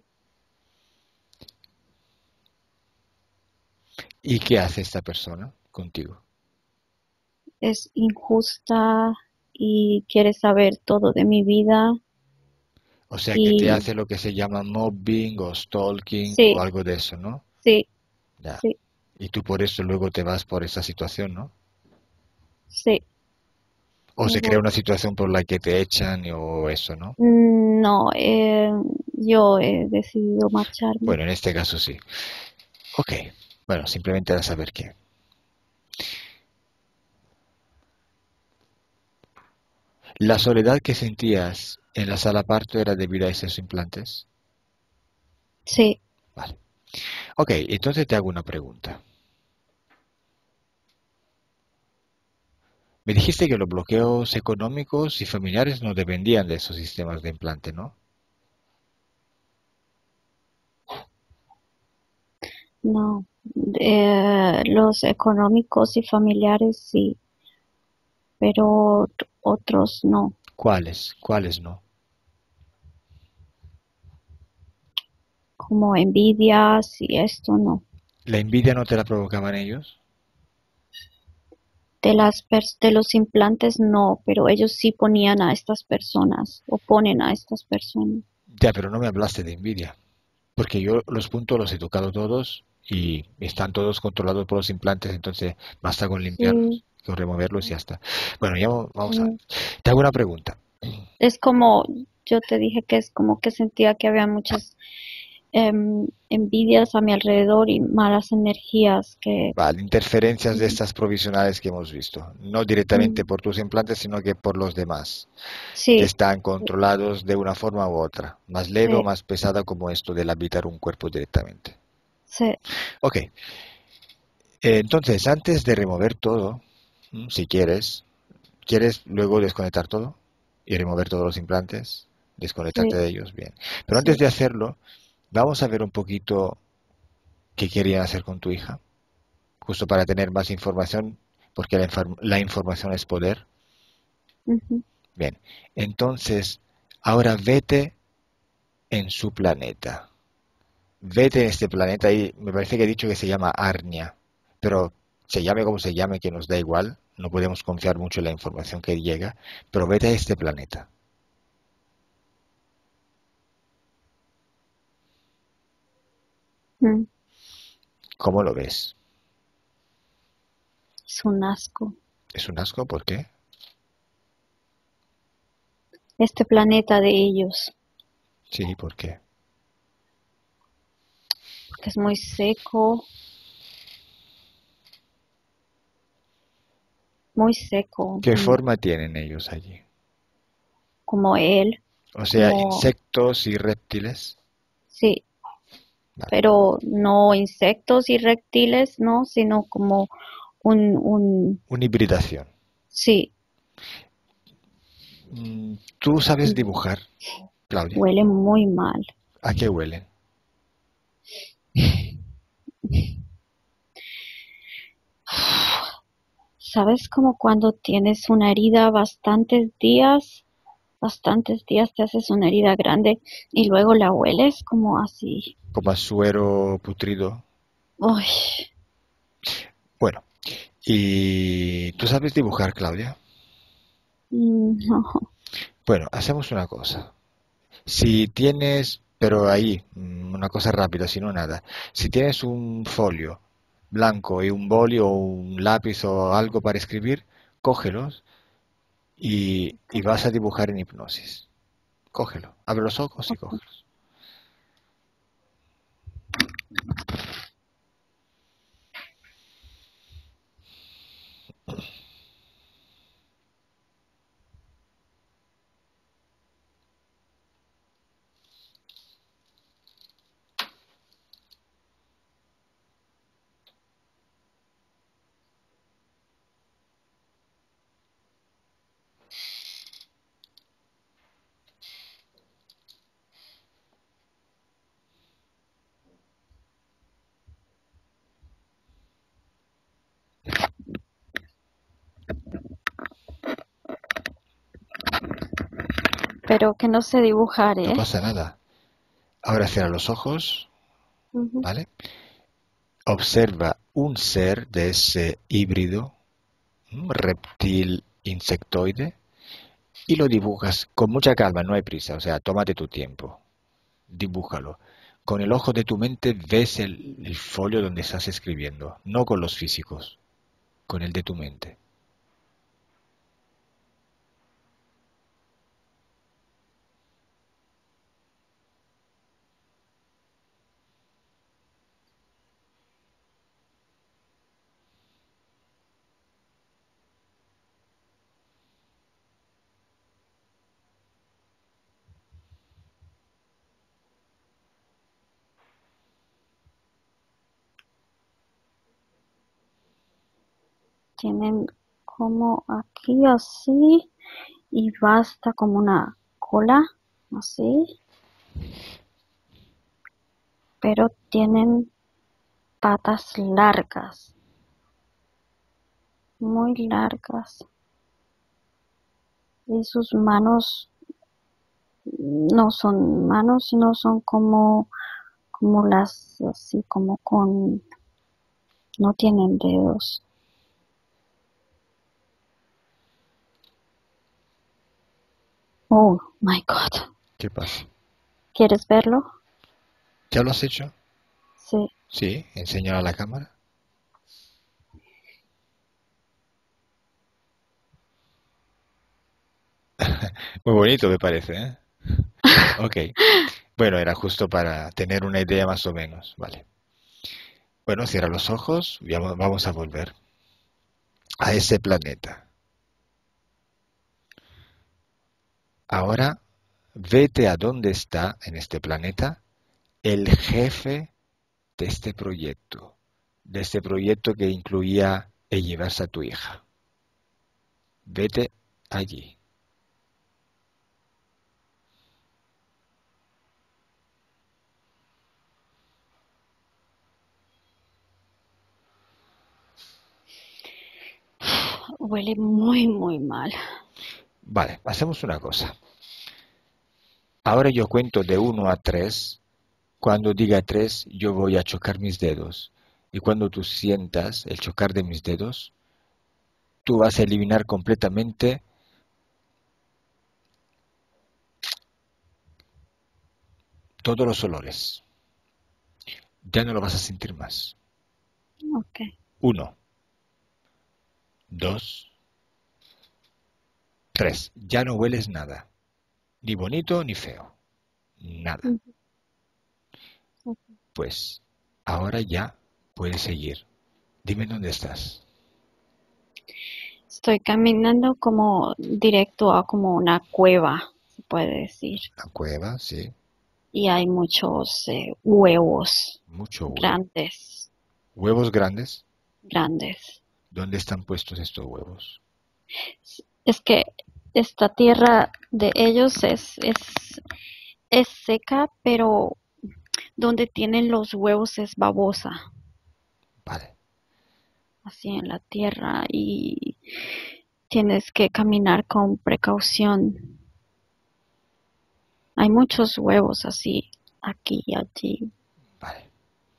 ¿Y qué hace esta persona contigo? es injusta y quiere saber todo de mi vida. O sea, que te Y hace lo que se llama mobbing o stalking o sí, algo de eso, ¿no? sí, Ya. sí, Y tú por eso luego te vas por esa situación, ¿no? sí. O Me se crea voy. una situación por la que te echan o eso, ¿no? Mm, No, eh, yo he decidido marcharme. Bueno, en este caso sí. Ok. Bueno, simplemente era saber qué. ¿La soledad que sentías en la sala parto era debido a esos implantes? Sí, Vale. Ok, entonces te hago una pregunta. Me dijiste que los bloqueos económicos y familiares no dependían de esos sistemas de implante, ¿no? no. Eh, los económicos y familiares sí, pero ot- otros no, ¿Cuáles? ¿Cuáles no? como envidias y esto no. ¿La envidia no te la provocaban ellos? De las pers- de los implantes no, pero ellos sí ponían a estas personas o ponen a estas personas. Ya, pero no me hablaste de envidia. Porque yo los puntos los he tocado todos y están todos controlados por los implantes, entonces basta con Sí, limpiarlos, con removerlos y ya está. Bueno, ya vamos a... sí. Te hago una pregunta. Es como, yo te dije que es como que sentía que había muchas em, envidias a mi alrededor y malas energías que Vale, interferencias de mm, estas provisionales que hemos visto, no directamente mm, por tus implantes, sino que por los demás, que sí, están controlados de una forma u otra, más leve o sí, más pesada como esto del habitar un cuerpo directamente. sí, Ok, eh, entonces antes de remover todo, mm, si quieres, ¿quieres luego desconectar todo y remover todos los implantes? Desconectarte sí, de ellos, bien. Pero antes sí. de hacerlo, vamos a ver un poquito qué querían hacer con tu hija, justo para tener más información, porque la, infor- la información es poder. Ujú, Bien, entonces, ahora vete en su planeta. Vete en este planeta y me parece que he dicho que se llama Arnia, pero se llame como se llame, que nos da igual, no podemos confiar mucho en la información que llega, pero vete a este planeta. mm. ¿Cómo lo ves? Es un asco. ¿Es un asco? ¿Por qué? Este planeta de ellos, Sí, ¿por qué? porque es muy seco, muy seco, ¿Qué mm, forma tienen ellos allí? como él, O sea, como, insectos y reptiles. sí, Vale. pero no insectos y reptiles, no, sino como un, un, Una hibridación. sí, Mm, ¿Tú sabes y dibujar, Claudia? huele muy mal. ¿A qué huelen? ¿Sabes como cuando tienes una herida bastantes días, bastantes días te haces una herida grande y luego la hueles como así? Como a suero putrido. Uy, Bueno, ¿y tú sabes dibujar, Claudia? mm, no, Bueno, hacemos una cosa. Si tienes, pero ahí, mm, una cosa rápida, si no nada. Si tienes un folio blanco y un boli o un lápiz o algo para escribir, cógelos y, y vas a dibujar en hipnosis. Cógelo, abre los ojos y cógelos. Pero que no sé dibujar, No ¿eh? pasa nada. Ahora cierra los ojos, Ujú. ¿vale? Observa un ser de ese híbrido, un reptil insectoide, y lo dibujas con mucha calma, no hay prisa, o sea, tómate tu tiempo. Dibújalo. Con el ojo de tu mente ves el, el folio donde estás escribiendo, no con los físicos, con el de tu mente. Tienen como aquí así y basta como una cola, así, pero tienen patas largas, muy largas, y sus manos no son manos, sino son como, como las, así como con, no tienen dedos. Oh my God. ¿Qué pasa? ¿Quieres verlo? ¿Ya lo has hecho? Sí. Sí, enséñalo a la cámara. Muy bonito me parece, ¿eh? Ok. Bueno, era justo para tener una idea más o menos, vale. Bueno, cierra los ojos y vamos vamos a volver a ese planeta. Ahora, vete a dónde está en este planeta el jefe de este proyecto, de este proyecto que incluía el llevarse a tu hija. Vete allí. Huele muy, muy mal. Vale, hacemos una cosa. Ahora yo cuento de uno a tres. Cuando diga tres, yo voy a chocar mis dedos. Y cuando tú sientas el chocar de mis dedos, tú vas a eliminar completamente todos los olores. Ya no lo vas a sentir más. Ok. Uno, dos, tres. Ya no hueles nada. Ni bonito ni feo. Nada. Ujú. Pues ahora ya puedes seguir. Dime dónde estás. Estoy caminando como directo a como una cueva, se puede decir. La cueva, sí. Y hay muchos eh, huevos Mucho huevo. grandes, ¿Huevos grandes? grandes. ¿Dónde están puestos estos huevos? Es que esta tierra de ellos es, es, es seca, pero donde tienen los huevos es babosa, Vale. así en la tierra, y tienes que caminar con precaución. Hay muchos huevos así, aquí y allí. Vale.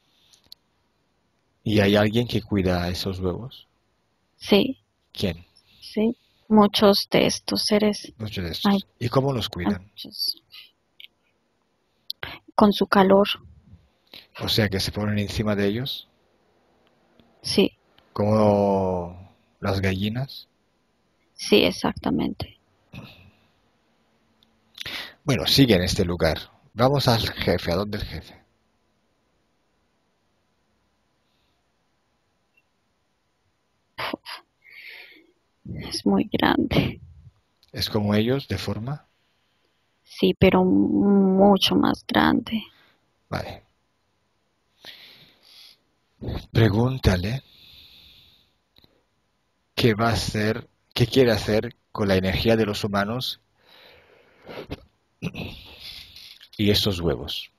¿Y hay alguien que cuida esos huevos? Sí, ¿Quién? sí, muchos de estos seres. Muchos de Hay, estos. ¿Y cómo los hay cuidan? muchos. con su calor. O sea que se ponen encima de ellos, Sí, como las gallinas. sí, exactamente. Bueno, sigue en este lugar. Vamos al jefe. ¿A dónde el jefe? Es muy grande. ¿Es como ellos, de forma? Sí, pero mucho más grande. Vale. Pregúntale qué va a hacer, qué quiere hacer con la energía de los humanos y estos huevos.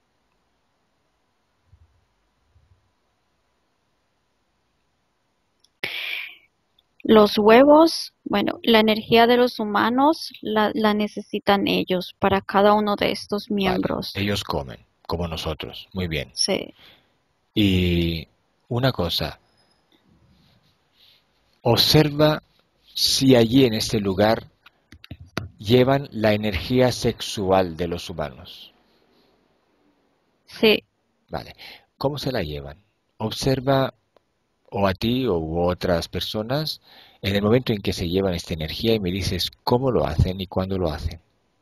Los huevos, bueno, la energía de los humanos la, la necesitan ellos para cada uno de estos Vale. miembros. Ellos comen, como nosotros. Muy bien. Sí, Y una cosa, observa si allí en este lugar llevan la energía sexual de los humanos. sí. Vale. ¿Cómo se la llevan? Observa o a ti o u otras personas en el momento en que se llevan esta energía y me dices cómo lo hacen y cuándo lo hacen.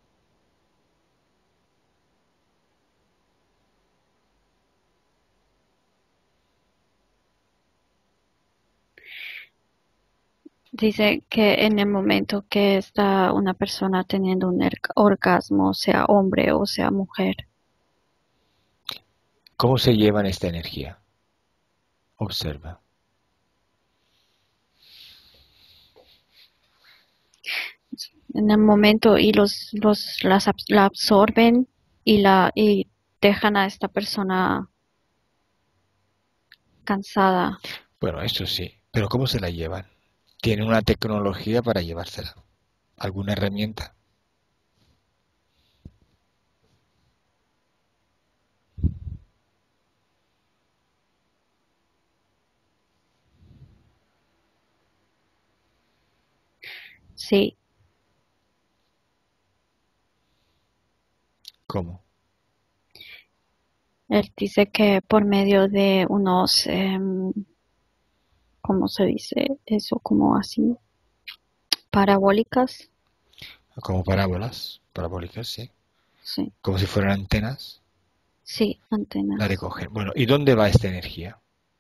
Dice que en el momento que está una persona teniendo un er- orgasmo, sea hombre o sea mujer, ¿Cómo se llevan esta energía? Observa. en el momento y los, los las ab- la absorben y la y dejan a esta persona cansada. Bueno, eso sí, pero ¿cómo se la llevan? ¿Tienen una tecnología para llevársela? ¿Alguna herramienta? Sí, ¿Cómo? él dice que por medio de unos, em, ¿cómo se dice eso? Como así, parabólicas. Como parábolas, parabólicas, sí. Sí, Como si fueran antenas, sí, la antenas recogen. Bueno, ¿y dónde va esta energía?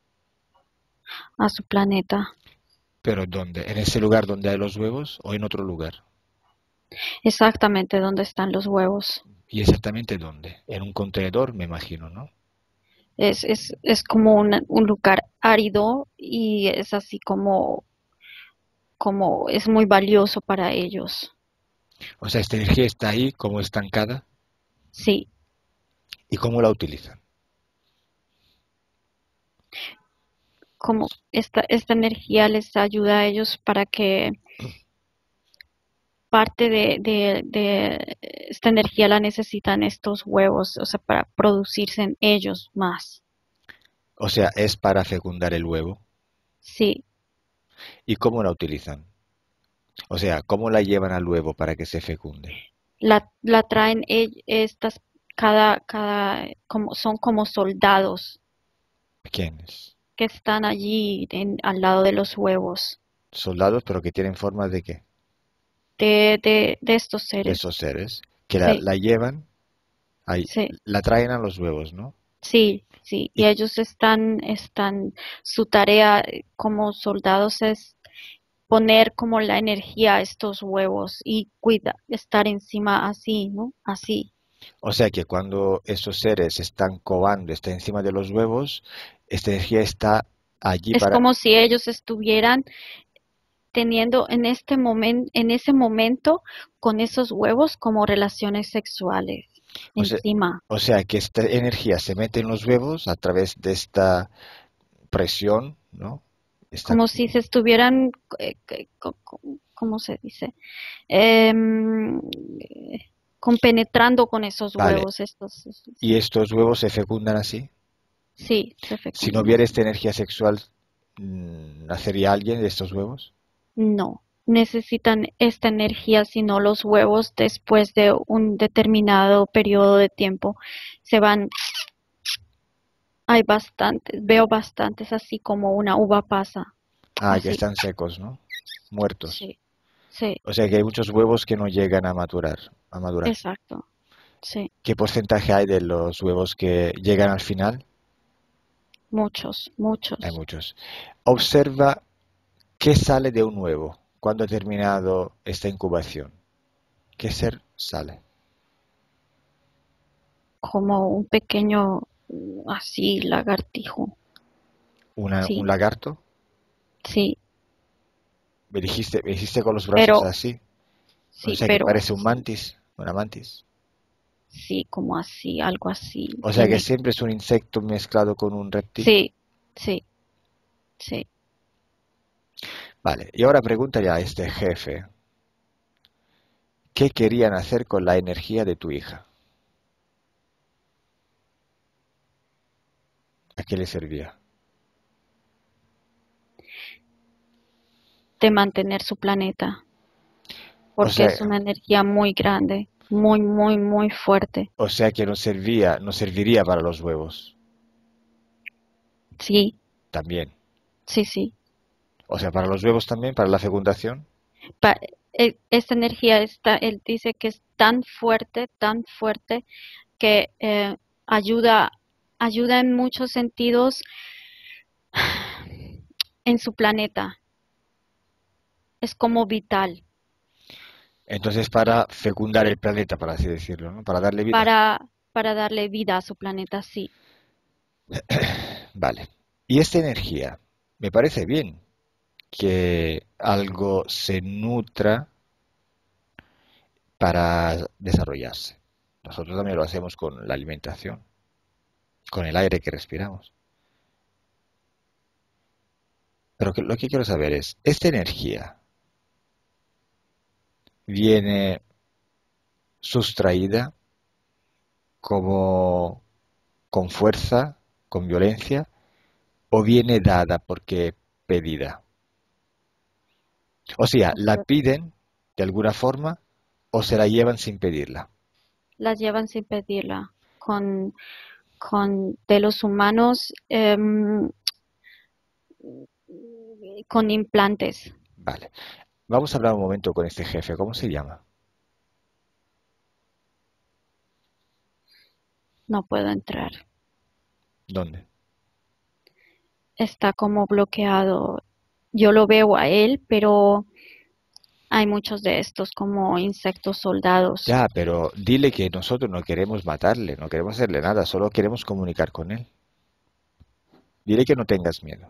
a su planeta. ¿Pero dónde? ¿En ese lugar donde hay los huevos o en otro lugar? Exactamente donde están los huevos. ¿Y exactamente dónde? En un contenedor, me imagino, ¿no? Es, es, es como una- un lugar árido y es así como, como es muy valioso para ellos. O sea, esta energía está ahí como estancada. Sí, ¿Y cómo la utilizan? como esta, esta energía les ayuda a ellos para que parte de, de, de esta energía la necesitan estos huevos, o sea, para producirse en ellos más. O sea, es para fecundar el huevo. Sí, ¿Y cómo la utilizan? O sea, ¿cómo la llevan al huevo para que se fecunde? la, la traen ell- estas, cada, cada, como, son como soldados ¿Quiénes? que están allí en- al lado de los huevos Soldados, pero que tienen forma de qué? de, de, de estos De seres. esos seres. Que la, Sí, la llevan, ahí, sí, la traen a los huevos, ¿no? sí, sí. Y, Y ellos están, están, su tarea eh, como soldados es poner como la energía a estos huevos y cuida, estar encima así, ¿no? Así. o sea que cuando esos seres están covando, está encima de los huevos, esta energía está allí Es para... como si ellos estuvieran teniendo en este momento, en ese momento, con esos huevos como relaciones sexuales O sea, encima, o sea que esta energía se mete en los huevos a través de esta presión, ¿no? Esta, como si se estuvieran, eh, eh, co- co- ¿cómo se dice? Em, eh, compenetrando con esos vale. huevos, estos, Y estos huevos se fecundan así. sí, se Si no fecundan hubiera así. esta energía sexual, mm, ¿nacería alguien de estos huevos? No, necesitan esta energía, sino los huevos después de un determinado periodo de tiempo se van, hay bastantes, veo bastantes así como una uva pasa, Ah, que así, están secos, ¿no? Muertos. sí, sí, O sea que hay muchos huevos que no llegan a madurar, a madurar. exacto, sí, ¿Qué porcentaje hay de los huevos que llegan al final? muchos, Hay muchos. muchos. Observa qué sale de un huevo cuando ha terminado esta incubación. ¿Qué ser sale? Como un pequeño, mm, así, lagartijo. Una- un Sí, lagarto. sí, Me dijiste, me dijiste con los brazos pero, así. O sí, sea que pero, parece un sí, mantis, una mantis. sí, como así, algo así, O sea que tiene. siempre es un insecto mezclado con un reptil. Sí, sí, sí. Vale, y ahora pregúntale a este jefe, ¿qué querían hacer con la energía de tu hija? ¿A qué le servía? De mantener su planeta, O porque es sea, una energía muy grande, muy, muy, muy fuerte. o sea que no servía, no serviría para los huevos, Sí, también. sí, sí. O sea, para los huevos también, para la fecundación. Pa- e- esta energía está, él dice que es tan fuerte, tan fuerte que eh, ayuda, ayuda en muchos sentidos en su planeta. Es como vital Entonces, para fecundar el planeta, por así decirlo, ¿no? Para darle vida. para, para darle vida a su planeta, sí. Vale. Y esta energía, me parece bien que algo se nutra para desarrollarse. Nosotros también lo hacemos con la alimentación, con el aire que respiramos. Pero que- lo que quiero saber es, ¿esta energía viene sustraída como con fuerza, con violencia, o viene dada porque pedida? O sea, O ¿la sea, piden de alguna forma o se la llevan sin pedirla? las llevan sin pedirla. Con, con de los humanos, em, con implantes. Vale. Vamos a hablar un momento con este jefe. ¿Cómo se llama? No puedo entrar. ¿Dónde? Está como bloqueado. Yo lo veo a él, pero hay muchos de estos como insectos soldados. Ya, pero dile que nosotros no queremos matarle, no queremos hacerle nada, solo queremos comunicar con él. Dile que no tengas miedo.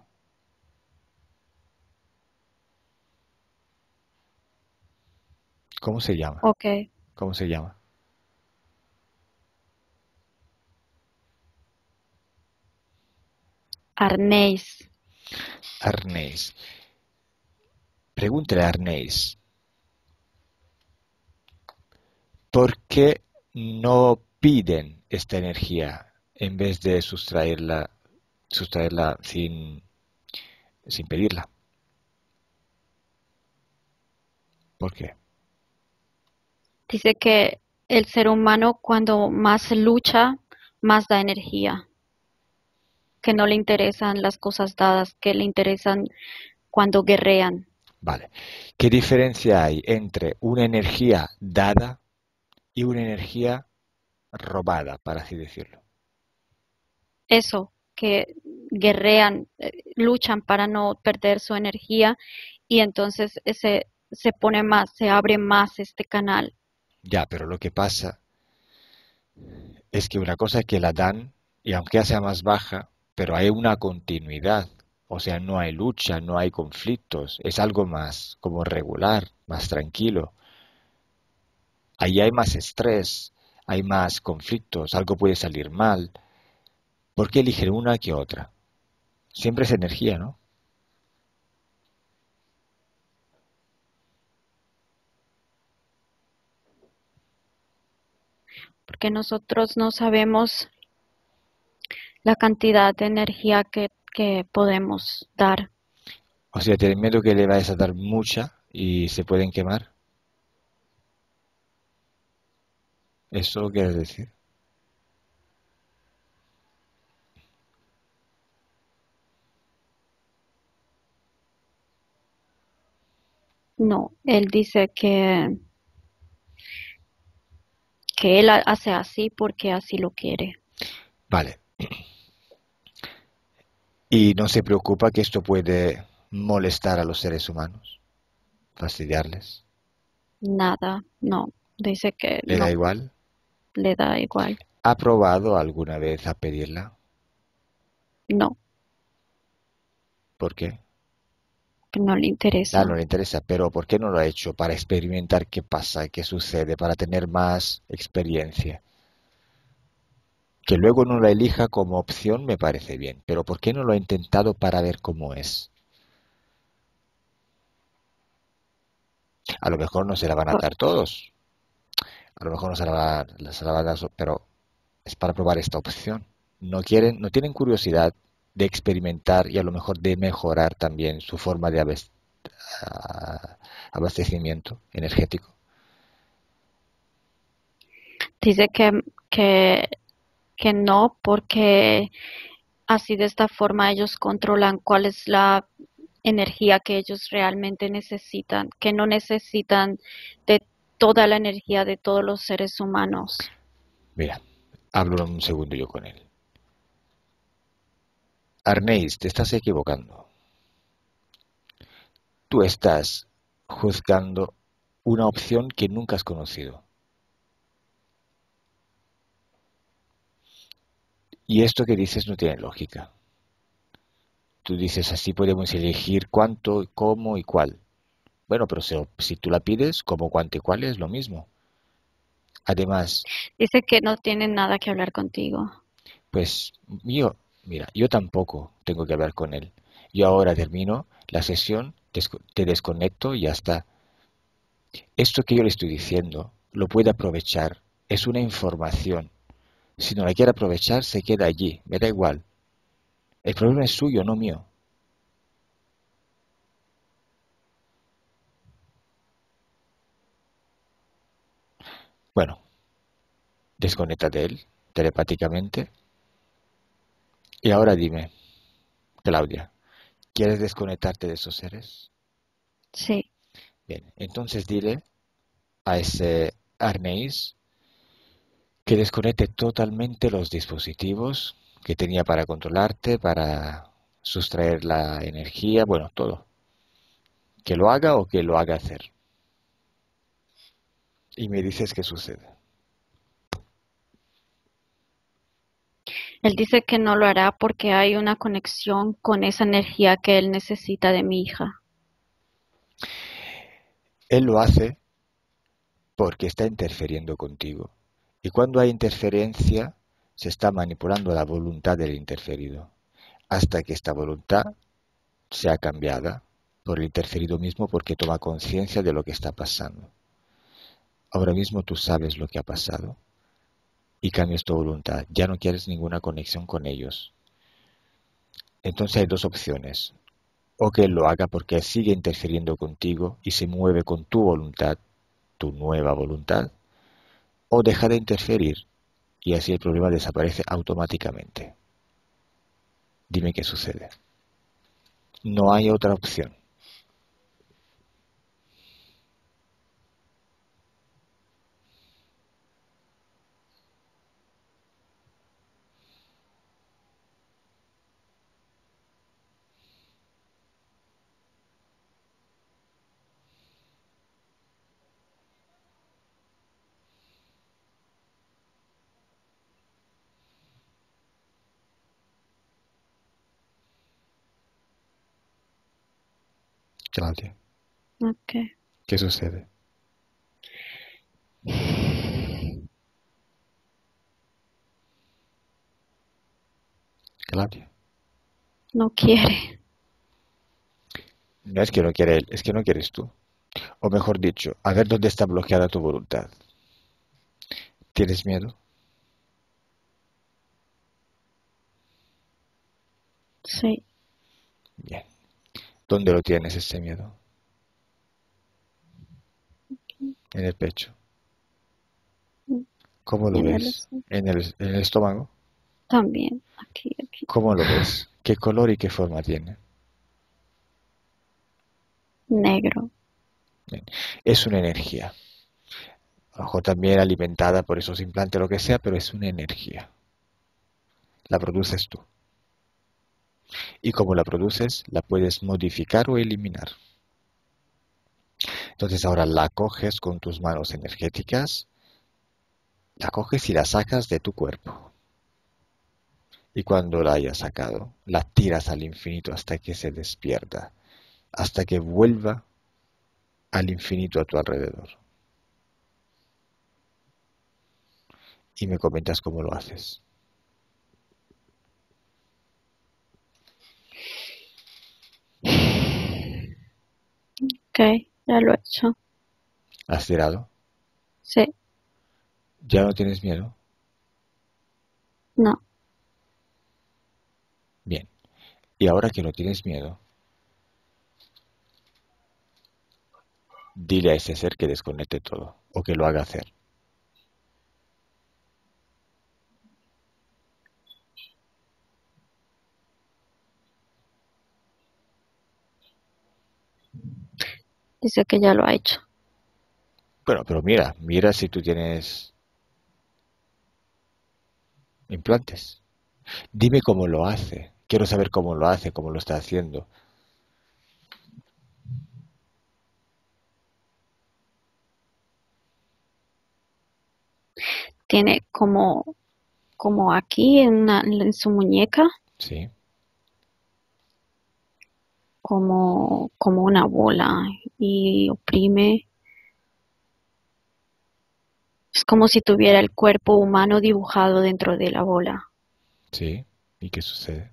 ¿Cómo se llama? Ok. ¿Cómo se llama? Arnéis. Arnés. Pregúntale a Arnés, ¿por qué no piden esta energía en vez de sustraerla, sustraerla sin, sin pedirla? ¿Por qué? Dice que el ser humano cuando más lucha, más da energía, que no le interesan las cosas dadas, que le interesan cuando guerrean. Vale. ¿Qué diferencia hay entre una energía dada y una energía robada, para así decirlo? Eso, que guerrean, eh, luchan para no perder su energía y entonces se, se pone más, se abre más este canal. Ya, pero lo que pasa es que una cosa es que la dan, y aunque sea más baja, pero hay una continuidad. O sea, no hay lucha, no hay conflictos, es algo más como regular, más tranquilo. Ahí hay más estrés, hay más conflictos, algo puede salir mal. ¿Por qué eligen una que otra? Siempre es energía, ¿no? Porque nosotros no sabemos la cantidad de energía que, que podemos dar. O sea, tienen miedo que le vayas a dar mucha y se pueden quemar. ¿Eso quieres decir? Él dice que, que él ha- hace así porque así lo quiere. Vale. Y no se preocupa que esto puede molestar a los seres humanos, fastidiarles. Nada, no. Dice que ¿Le da no, igual? le da igual. ¿Ha probado alguna vez a pedirla? No, ¿Por qué? que no le Ah, no interesa. le interesa, pero ¿por qué no lo ha hecho? Para experimentar qué pasa, qué sucede, para tener más experiencia. Que luego no la elija como opción me parece bien, pero ¿por qué no lo ha intentado para ver cómo es? A lo mejor no se la van a Por- dar todos, a lo mejor no se la, va- se la van a dar, so- pero es para probar esta opción. No quieren, no tienen curiosidad de experimentar y a lo mejor de mejorar también su forma de abes- a- abastecimiento energético. Dice que, que, que no porque así de esta forma ellos controlan cuál es la energía que ellos realmente necesitan, que no necesitan de toda la energía de todos los seres humanos. Mira, hablo un segundo yo con él. Arneis, te estás equivocando. Tú estás juzgando una opción que nunca has conocido. Y esto que dices no tiene lógica. Tú dices así podemos elegir cuánto, cómo y cuál. Bueno, pero si, si tú la pides, como cuánto y cuál es lo mismo. Además, Dice que no tienen nada que hablar contigo. pues yo, mira, yo tampoco tengo que hablar con él. Yo ahora termino la sesión, desco- te desconecto y ya está. Esto que yo le estoy diciendo lo puede aprovechar. Es una información. Si no la quiere aprovechar, se queda allí. Me da igual. El problema es suyo, no mío. Bueno, desconecta de él telepáticamente. Y ahora dime, Claudia, ¿quieres desconectarte de esos seres? Sí, Bien, entonces dile a ese Arneis que desconecte totalmente los dispositivos que tenía para controlarte, para sustraer la energía, bueno, todo. Que lo haga o que lo haga hacer. Y me dices qué sucede. él dice que no lo hará porque hay una conexión con esa energía que él necesita de mi hija. Él lo hace porque está interfiriendo contigo. Y cuando hay interferencia, se está manipulando la voluntad del interferido, hasta que esta voluntad sea cambiada por el interferido mismo porque toma conciencia de lo que está pasando. Ahora mismo tú sabes lo que ha pasado y cambias tu voluntad. Ya no quieres ninguna conexión con ellos. Entonces hay dos opciones. O que él lo haga porque él sigue interfiriendo contigo y se mueve con tu voluntad, tu nueva voluntad, o deja de interferir y así el problema desaparece automáticamente. Dime qué sucede. No hay otra opción. Claudia, Okay. ¿qué sucede? Claudia. No quiere. No es que no quiere él, es que no quieres tú. O mejor dicho, a ver dónde está bloqueada tu voluntad. ¿Tienes miedo? Sí, Bien. ¿Dónde lo tienes ese miedo? En el pecho. ¿Cómo lo en el ves? ¿En el, en el estómago? también, aquí, aquí. ¿Cómo lo ves? ¿Qué color y qué forma tiene? Negro. Bien. Es una energía. A lo mejor también alimentada por esos implantes, lo que sea, pero es una energía. La produces tú. Y como la produces, la puedes modificar o eliminar. Entonces ahora la coges con tus manos energéticas, la coges y la sacas de tu cuerpo. Y cuando la hayas sacado, la tiras al infinito hasta que se despierta, hasta que vuelva al infinito a tu alrededor. Y me comentas cómo lo haces. Ok, ya lo he hecho. ¿Has tirado? Sí, ¿Ya no tienes miedo? no. Bien. Y ahora que no tienes miedo, dile a ese ser que desconecte todo o que lo haga hacer. Dice que ya lo ha hecho. Bueno, pero mira, mira si tú tienes implantes. Dime cómo lo hace. Quiero saber cómo lo hace, cómo lo está haciendo. Tiene como, como aquí en, una- en su muñeca, Sí. como, como una bola y oprime. Es como si tuviera el cuerpo humano dibujado dentro de la bola. Sí. ¿Y qué sucede?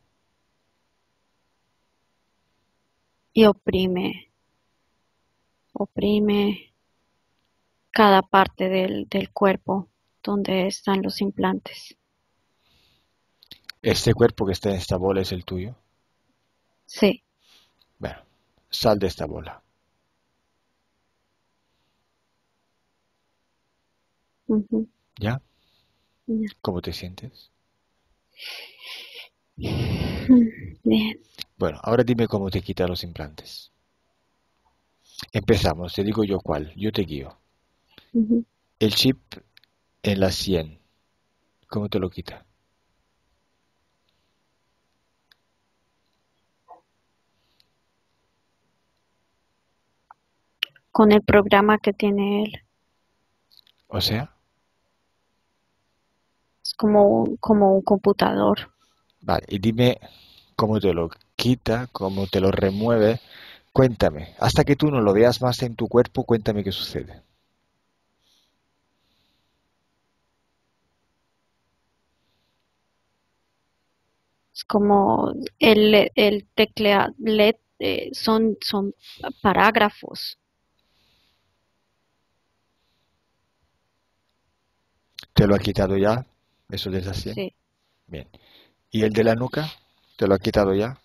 Y oprime, oprime cada parte del, del cuerpo donde están los implantes. ¿Este cuerpo que está en esta bola es el tuyo? Sí. Bueno, sal de esta bola. Ujú, ¿Ya? ya. ¿Cómo te sientes? Mm, bien. Bueno, ahora dime cómo te quita los implantes. Empezamos, te digo yo cuál, yo te guío. Ujú. El chip en la sien, ¿cómo te lo quita? Con el programa que tiene él. O sea, Es como un, como un computador. vale, y dime cómo te lo quita, cómo te lo remueve. Cuéntame, hasta que tú no lo veas más en tu cuerpo, cuéntame qué sucede. Es como el, el teclea, le- eh, son, son parágrafos. ¿Te lo ha quitado ya? ¿Eso de esa sien? Sí. Bien. ¿Y el de la nuca? ¿Te lo ha quitado ya?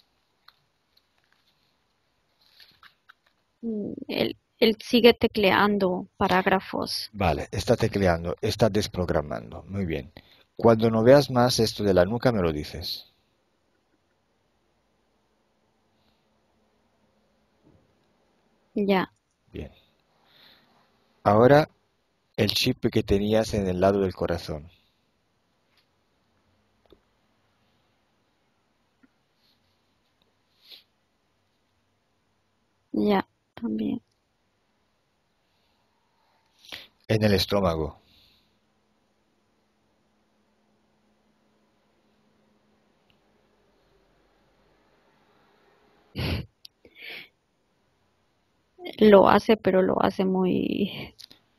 Mm, Él, él sigue tecleando parágrafos. Vale, está tecleando, está desprogramando. Muy bien. Cuando no veas más esto de la nuca, me lo dices. Ya, Bien. Ahora el chip que tenías en el lado del corazón. ya, también. En el estómago. Lo hace, pero lo hace muy,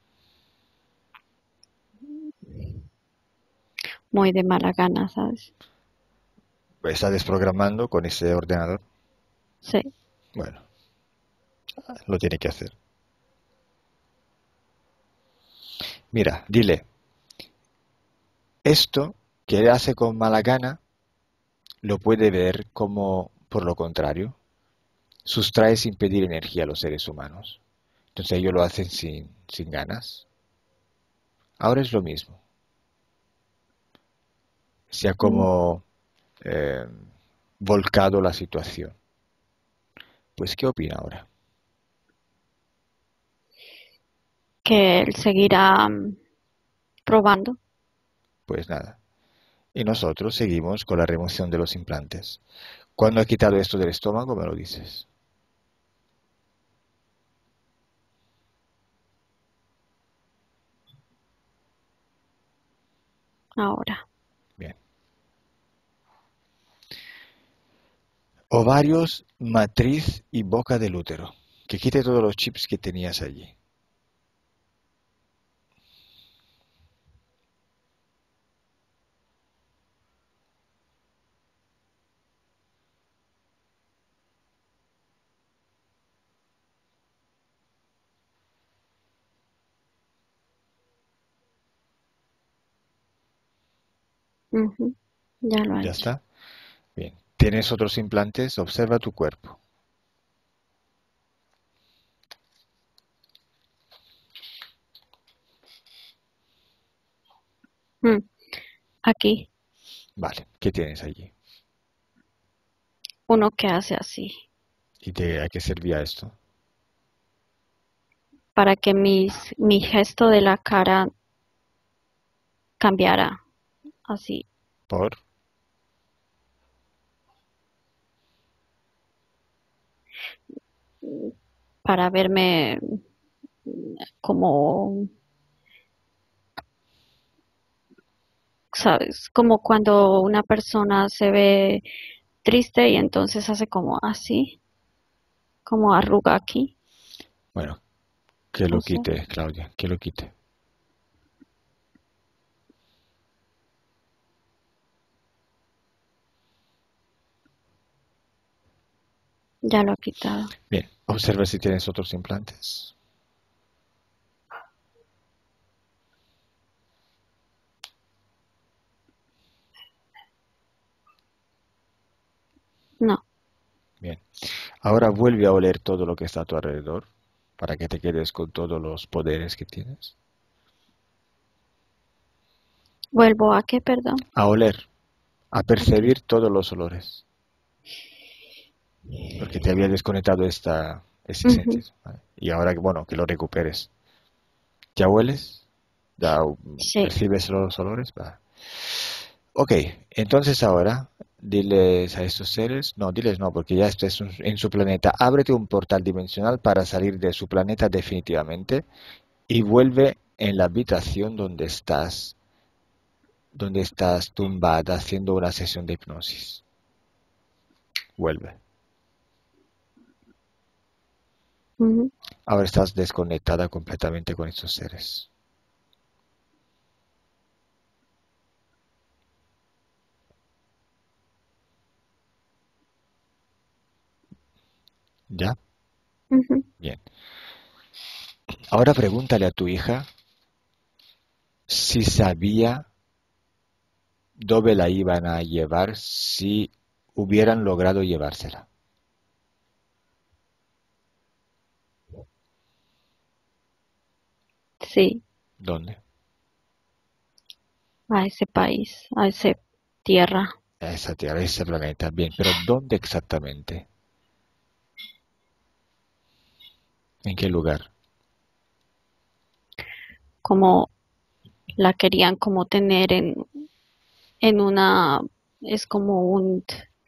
muy de mala gana, ¿sabes? Está desprogramando con ese ordenador. Sí, Bueno, lo tiene que hacer. Mira, dile, esto que él hace con mala gana, lo puede ver como, por lo contrario, sustrae sin pedir energía a los seres humanos. Entonces ellos lo hacen sin, sin ganas. Ahora es lo mismo. Se ha mm, como eh, volcado la situación. Pues, ¿qué opina ahora? que él seguirá mm, probando. Pues nada. Y nosotros seguimos con la remoción de los implantes. ¿Cuándo ha quitado esto del estómago? Me lo dices. Ahora. Bien. Ovarios, matriz y boca del útero. Que quite todos los chips que tenías allí. Ujú, ya lo ha ¿Ya hecho. está? Bien. ¿Tienes otros implantes? Observa tu cuerpo. Mm, aquí, Vale. ¿Qué tienes allí? uno que hace así, ¿Y te, a qué servía esto? para que mis, mi gesto de la cara cambiara así, ¿Por? para verme como, ¿sabes? Como cuando una persona se ve triste y entonces hace como así, como arruga aquí, Bueno, que lo eso. quite, Claudia, que lo quite. Ya lo ha quitado. Bien, observa si tienes otros implantes. No, Bien, ahora vuelve a oler todo lo que está a tu alrededor para que te quedes con todos los poderes que tienes. vuelvo a qué, perdón, A oler, a aquí. percibir todos los olores, porque te había desconectado esta, ese Ujú, sentido, ¿vale? Y ahora, bueno, que lo recuperes. ¿Ya hueles? ¿Ya um, sí, percibes los olores? Va. Ok, entonces ahora diles a estos seres, no, diles no, porque ya estás en su en su planeta. Ábrete un portal dimensional para salir de su planeta definitivamente y vuelve en la habitación donde estás, donde estás tumbada haciendo una sesión de hipnosis. Vuelve. ujú, Ahora estás desconectada completamente con estos seres. ¿Ya? ujú. Bien. Ahora pregúntale a tu hija si sabía dónde la iban a llevar si hubieran logrado llevársela. Sí, ¿Dónde? a ese país, a esa tierra, A esa Tierra, a ese planeta. Bien, pero ¿dónde exactamente? ¿En qué lugar? como la querían como tener en, en una, es como un,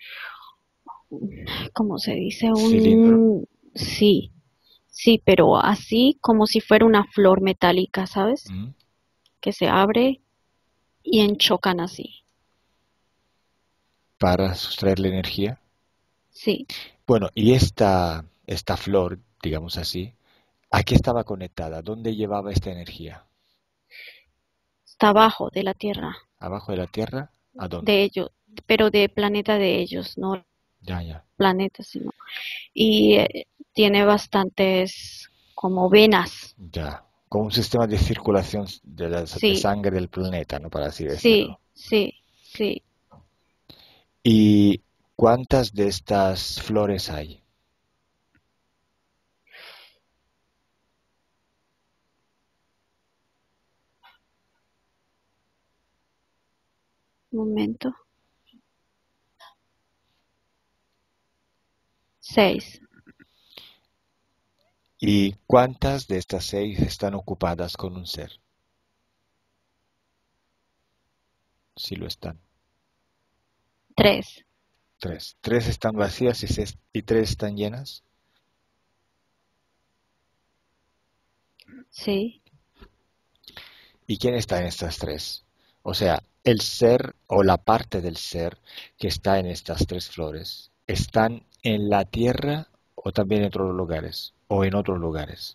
¿cómo se dice? ¿Cilindro? Un, sí, sí, pero así como si fuera una flor metálica, ¿sabes? ¿Mm? Que se abre y enchocan así. Para sustraerle energía. Sí, Bueno, y esta, esta flor, digamos así, ¿a qué estaba conectada? ¿Dónde llevaba esta energía? está abajo de la tierra, ¿Abajo de la Tierra? ¿A dónde? de ellos, pero de planeta de ellos, no Ya, ya, planeta, sino. Y eh, tiene bastantes como venas. ya. Como un sistema de circulación de la de Sí, sangre del planeta, ¿no? Para así sí, decirlo. sí, sí. ¿Y cuántas de estas flores hay? Un momento. Seis. ¿Y cuántas de estas seis están ocupadas con un ser? Si lo están. Tres. Tres. Tres están vacías y, ses- y tres están llenas. Sí. ¿Y quién está en estas tres? O sea, el ser o la parte del ser que está en estas tres flores, ¿están en la tierra o también en otros lugares? ¿O en otros lugares?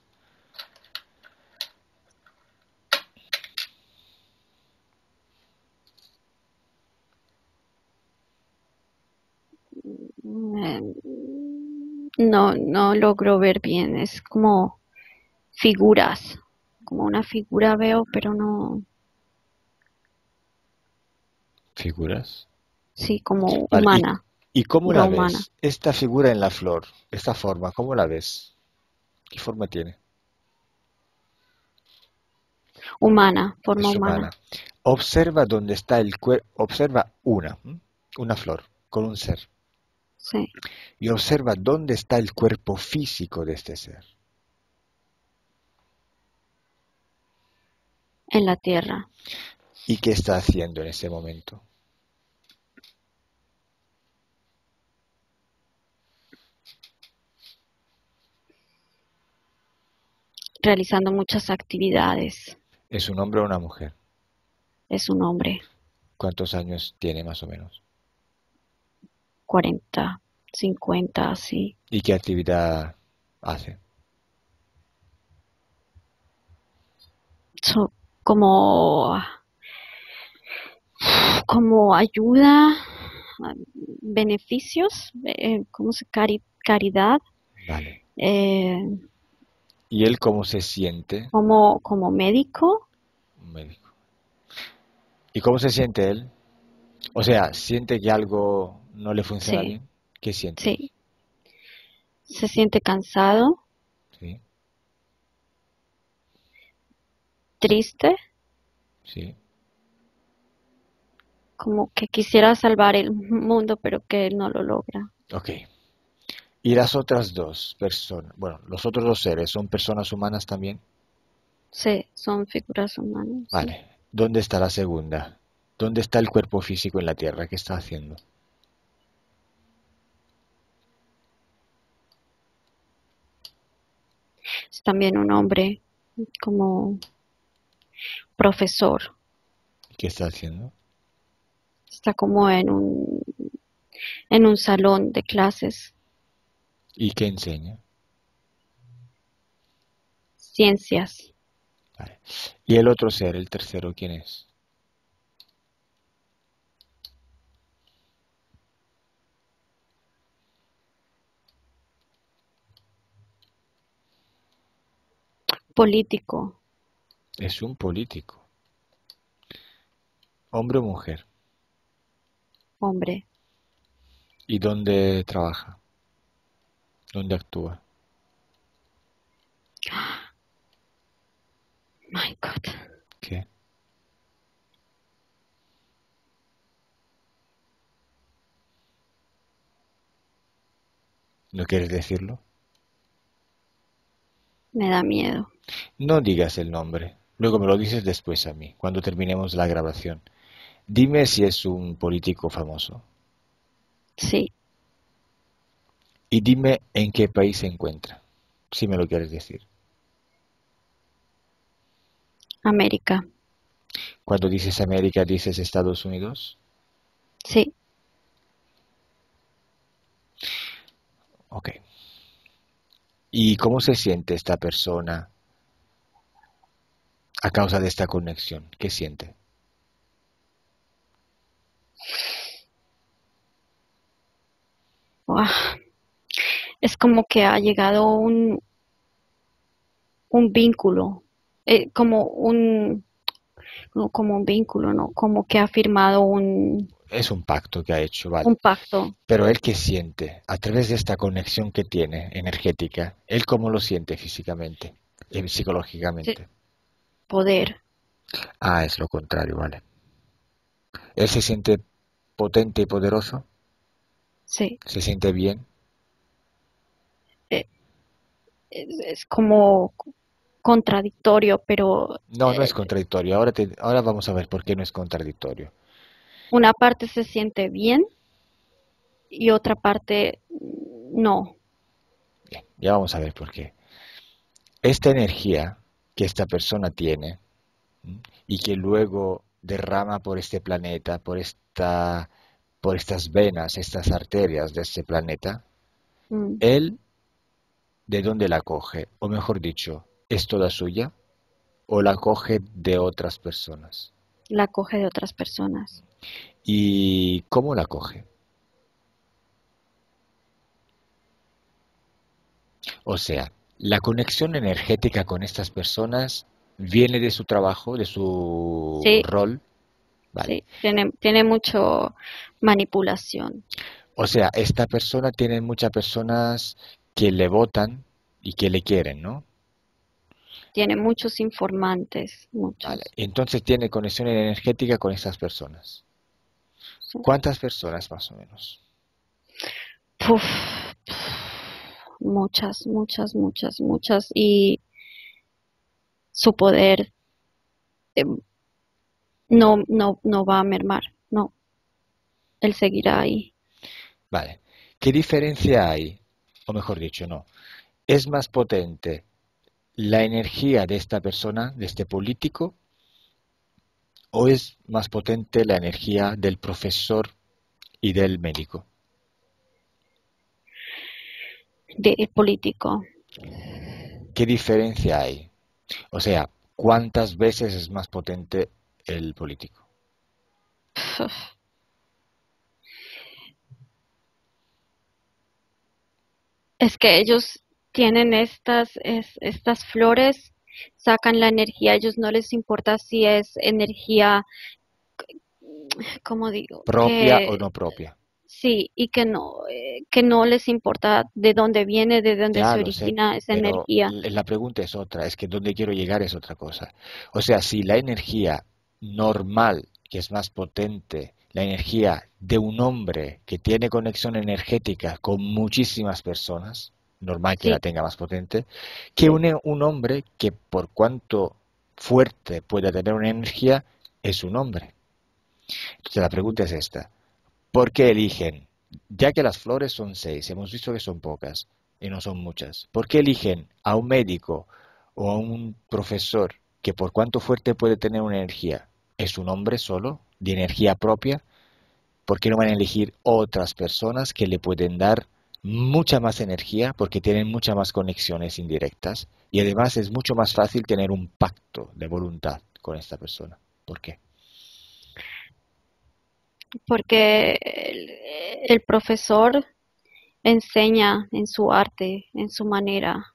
Mm, No, no logro ver bien. Es como figuras. Como una figura veo, pero no. ¿Figuras? Sí, como Vale, ¿y, humana. y cómo Figura la humana. ves? Esta figura en la flor, esta forma, ¿cómo la ves? ¿Qué forma tiene? Humana, forma Es humana. humana. Observa dónde está el cuerpo, observa una, ¿m? Una flor con un ser. Sí, Y observa dónde está el cuerpo físico de este ser. en la tierra. ¿Y qué está haciendo en ese momento? Realizando muchas actividades. ¿Es un hombre o una mujer? Es un hombre. ¿Cuántos años tiene más o menos? Cuarenta, cincuenta, así. ¿Y qué actividad hace? So- como, como ayuda, beneficios, eh, ¿cómo se cari- caridad? Vale. eh, ¿Y él cómo se siente? como, como médico. Un médico. ¿Y cómo se siente él? O sea, ¿siente que algo no le funciona Sí, bien? ¿Qué siente él? sí. Se siente cansado, Sí, triste, sí. como que quisiera salvar el mundo, pero que él no lo logra. Ok. ¿Y las otras dos personas? Bueno, los otros dos seres son personas humanas también. Sí, son figuras humanas, sí. Vale. ¿Dónde está la segunda? ¿Dónde está el cuerpo físico en la Tierra? ¿Qué está haciendo? Es también un hombre como profesor. ¿Qué está haciendo? Está como en un, en un salón de clases, ¿Y qué enseña? ciencias, Vale. ¿Y el otro ser, el tercero, quién es? político, Es un político. ¿Hombre o mujer? hombre. ¿Y dónde trabaja? ¿Dónde actúa? My God. ¿Qué? ¿No quieres decirlo? Me da miedo. No digas el nombre. Luego me lo dices después a mí, cuando terminemos la grabación. Dime si es un político famoso. Sí, Y dime en qué país se encuentra, si me lo quieres decir. América. Cuando dices América, dices Estados Unidos. Sí. Ok. ¿Y cómo se siente esta persona a causa de esta conexión? ¿Qué siente? Uah, es como que ha llegado un, un vínculo, eh, como un, no como un vínculo, ¿no? Como que ha firmado un, Es un pacto que ha hecho, un vale. pacto. Pero él qué siente a través de esta conexión que tiene energética, él cómo lo siente físicamente y Sí, psicológicamente. poder. Ah, es lo contrario, vale. Él se siente potente y poderoso, Sí. se siente bien. Eh, es, es como contradictorio, pero No, no es eh, contradictorio. Ahora, te- ahora vamos a ver por qué no es contradictorio. una parte se siente bien y otra parte no. Bien, ya vamos a ver por qué. Esta energía que esta persona tiene, ¿m? Y que luego derrama por este planeta, por esta, por estas venas, estas arterias de este planeta, Mm, él, ¿de dónde la coge? O mejor dicho, ¿es toda suya o la coge de otras personas? la coge de otras personas. ¿Y cómo la coge? O sea, la conexión energética con estas personas viene de su trabajo, de su Sí, rol, ¿vale? sí, tiene, tiene mucho manipulación. O sea, esta persona tiene muchas personas que le votan y que le quieren, ¿no? Tiene muchos informantes, Vale. muchos. Entonces tiene conexión energética con estas personas. Sí. ¿Cuántas personas más o menos? Puf, muchas, muchas, muchas, muchas. Y su poder eh, no, no, no va a mermar, no, él seguirá ahí. Vale. ¿Qué diferencia hay? O mejor dicho, no. ¿Es más potente la energía de esta persona, de este político, o es más potente la energía del profesor y del médico? De, el político. ¿Qué diferencia hay? O sea, ¿cuántas veces es más potente el político? Puf, es que ellos tienen estas, es- estas flores, sacan la energía, a ellos no les importa si es energía, ¿cómo digo? ¿Propia o Que no propia? sí, y que no, eh, que no les importa de dónde viene, de dónde Ya se lo sé, origina esa pero energía. l- la pregunta es otra, es que donde quiero llegar es otra cosa. O sea, si la energía normal, que es más potente, la energía de un hombre que tiene conexión energética con muchísimas personas, normal que la Sí, tenga más potente, que sí. un, un hombre que por cuanto fuerte pueda tener una energía, es un hombre. Entonces la pregunta es esta. ¿Por qué eligen? Ya que las flores son seis, hemos visto que son pocas y no son muchas. ¿Por qué eligen a un médico o a un profesor que por cuánto fuerte puede tener una energía? ¿Es un hombre solo, de energía propia? ¿Por qué no van a elegir otras personas que le pueden dar mucha más energía porque tienen muchas más conexiones indirectas? Y además es mucho más fácil tener un pacto de voluntad con esta persona. ¿Por qué? Porque el, el profesor enseña en su arte, en su manera,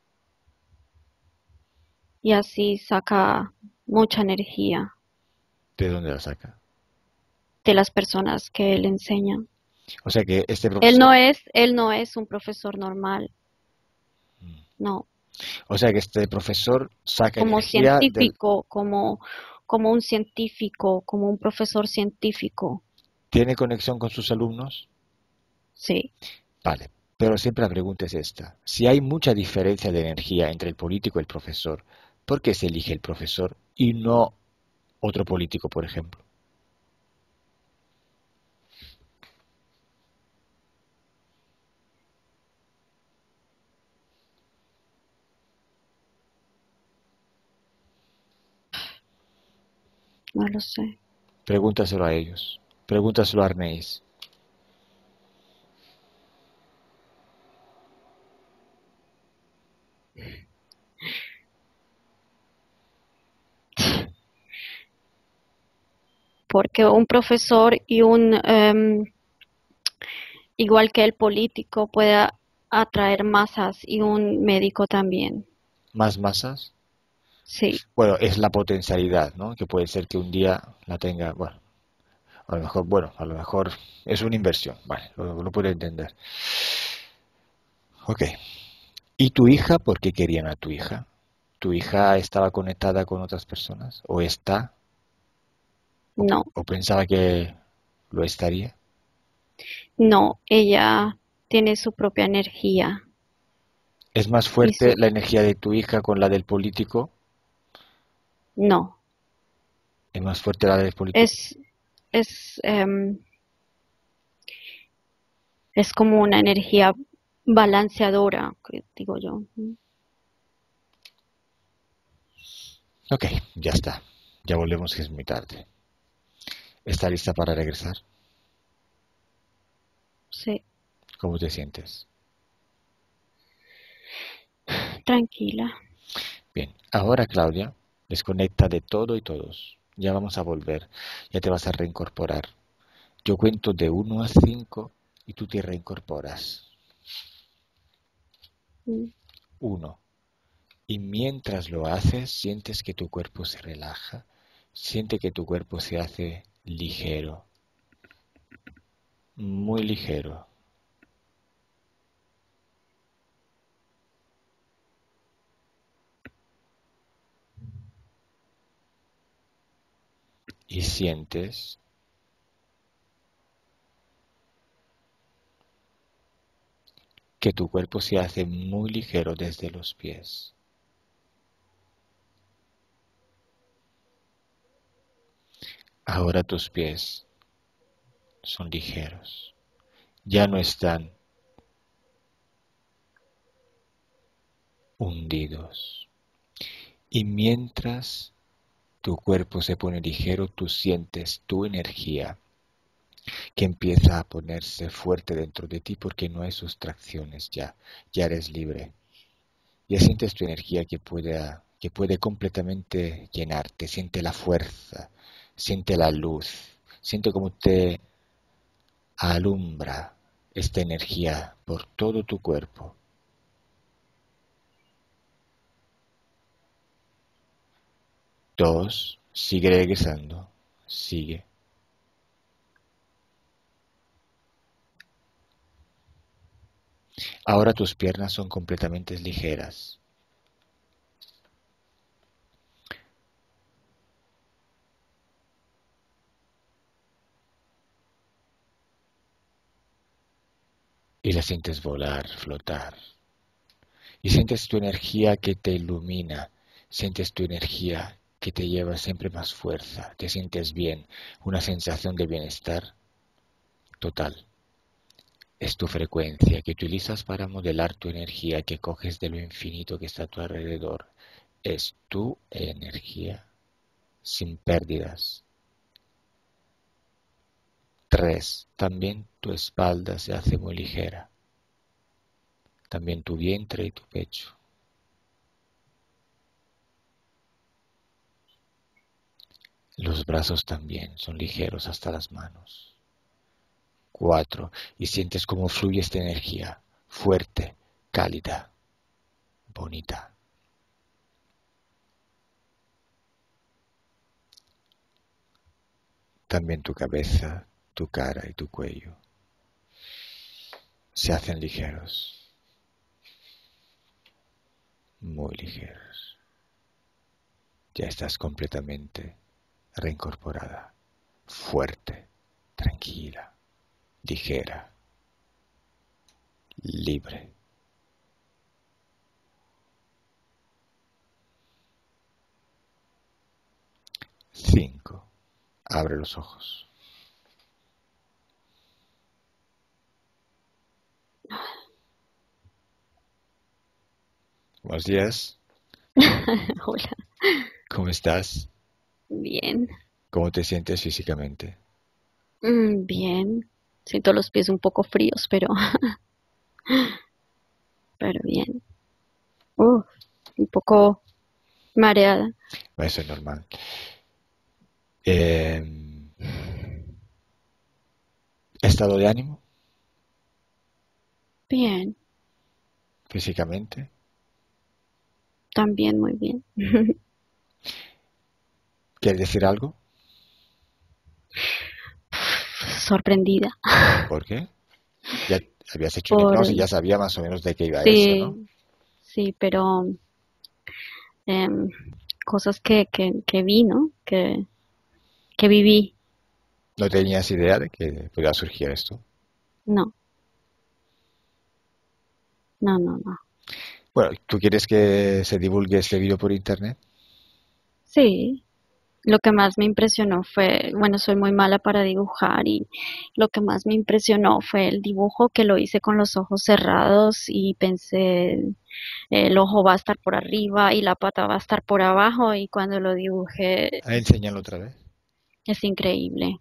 y así saca mucha energía ¿De dónde la saca? de las personas que él enseña. O sea que este Él profesor no es, él no es un profesor normal, no, O sea que este profesor saca como energía del... científico, como, como un científico, como un profesor científico, ¿Tiene conexión con sus alumnos? sí. Vale. Pero siempre la pregunta es esta. Si hay mucha diferencia de energía entre el político y el profesor, ¿por qué se elige el profesor y no otro político, por ejemplo? No lo sé. Pregúntaselo a ellos. Pregúntaselo a Arneis. Porque un profesor y un, em, igual que el político, puede atraer masas y un médico también. ¿Más masas? Sí, Bueno, es la potencialidad, ¿no? Que puede ser que un día la tenga, bueno, a lo mejor, bueno, a lo mejor es una inversión, vale, lo, lo puedo entender. Ok. ¿Y tu hija, por qué querían a tu hija? ¿Tu hija estaba conectada con otras personas? ¿O está? ¿O, no, o pensaba que lo estaría? no, ella tiene su propia energía. ¿Es más Y fuerte su, la energía de tu hija con la del político? no, ¿Es más fuerte la del político? es, es, em, es como una energía balanceadora, que digo yo. Ok, ya está. Ya volvemos que es muy tarde. ¿Está lista para regresar? Sí, ¿Cómo te sientes? tranquila. Bien, ahora Claudia, desconecta de todo y todos. Ya vamos a volver. Ya te vas a reincorporar. Yo cuento de uno a cinco y tú te reincorporas. Mm. Uno. Y mientras lo haces, sientes que tu cuerpo se relaja. Siente que tu cuerpo se hace ligero. Muy ligero. Y sientes que tu cuerpo se hace muy ligero desde los pies. Ahora tus pies son ligeros. Ya no están hundidos. Y mientras tu cuerpo se pone ligero, tú sientes tu energía que empieza a ponerse fuerte dentro de ti porque no hay sustracciones ya. Ya eres libre. Ya sientes tu energía que puede, que puede completamente llenarte. Siente la fuerza, siente la luz, siente cómo te alumbra esta energía por todo tu cuerpo. Dos, sigue regresando, sigue. Ahora tus piernas son completamente ligeras. Y las sientes volar, flotar. Y sientes tu energía que te ilumina, sientes tu energía que te lleva siempre más fuerza, te sientes bien, una sensación de bienestar total. Es tu frecuencia que utilizas para modelar tu energía que coges de lo infinito que está a tu alrededor. Es tu energía, sin pérdidas. Tres, también tu espalda se hace muy ligera, también tu vientre y tu pecho. Los brazos también son ligeros hasta las manos. Cuatro, y sientes cómo fluye esta energía, fuerte, cálida, bonita. También tu cabeza, tu cara y tu cuello se hacen ligeros, muy ligeros. Ya estás completamente reincorporada, fuerte, tranquila, ligera, libre. Cinco. Abre los ojos. Buenos días. Hola, ¿Cómo estás? bien. ¿Cómo te sientes físicamente? Mm, bien. Siento los pies un poco fríos, pero, pero bien. Uf, un poco mareada. Eso es normal. Eh, ¿Estado de ánimo? Bien, Físicamente. también muy bien. ¿Quieres decir algo? Sorprendida. ¿Por qué? Ya habías hecho una Por, hipnosis, ya sabía más o menos de qué iba eso, ¿no? sí, sí, pero em, cosas que, que, que vi, ¿no? Que, que viví. No tenías idea de que podía surgir esto. No, no, no, no. Bueno, ¿tú quieres que se divulgue este vídeo por internet? Sí, lo que más me impresionó fue, bueno, soy muy mala para dibujar y lo que más me impresionó fue el dibujo que lo hice con los ojos cerrados y pensé, el ojo va a estar por arriba y la pata va a estar por abajo y cuando lo dibujé Ah, es, enséñalo es, otra vez. es increíble.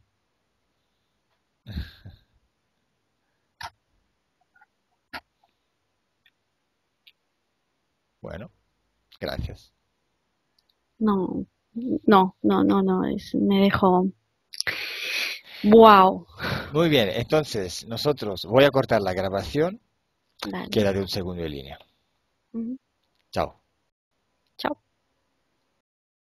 Bueno, gracias. No, no, no, no, no, es, me dejó, wow. Muy bien, entonces nosotros voy a cortar la grabación, Dale. queda de un segundo en línea. Ujú. Chao. Chao.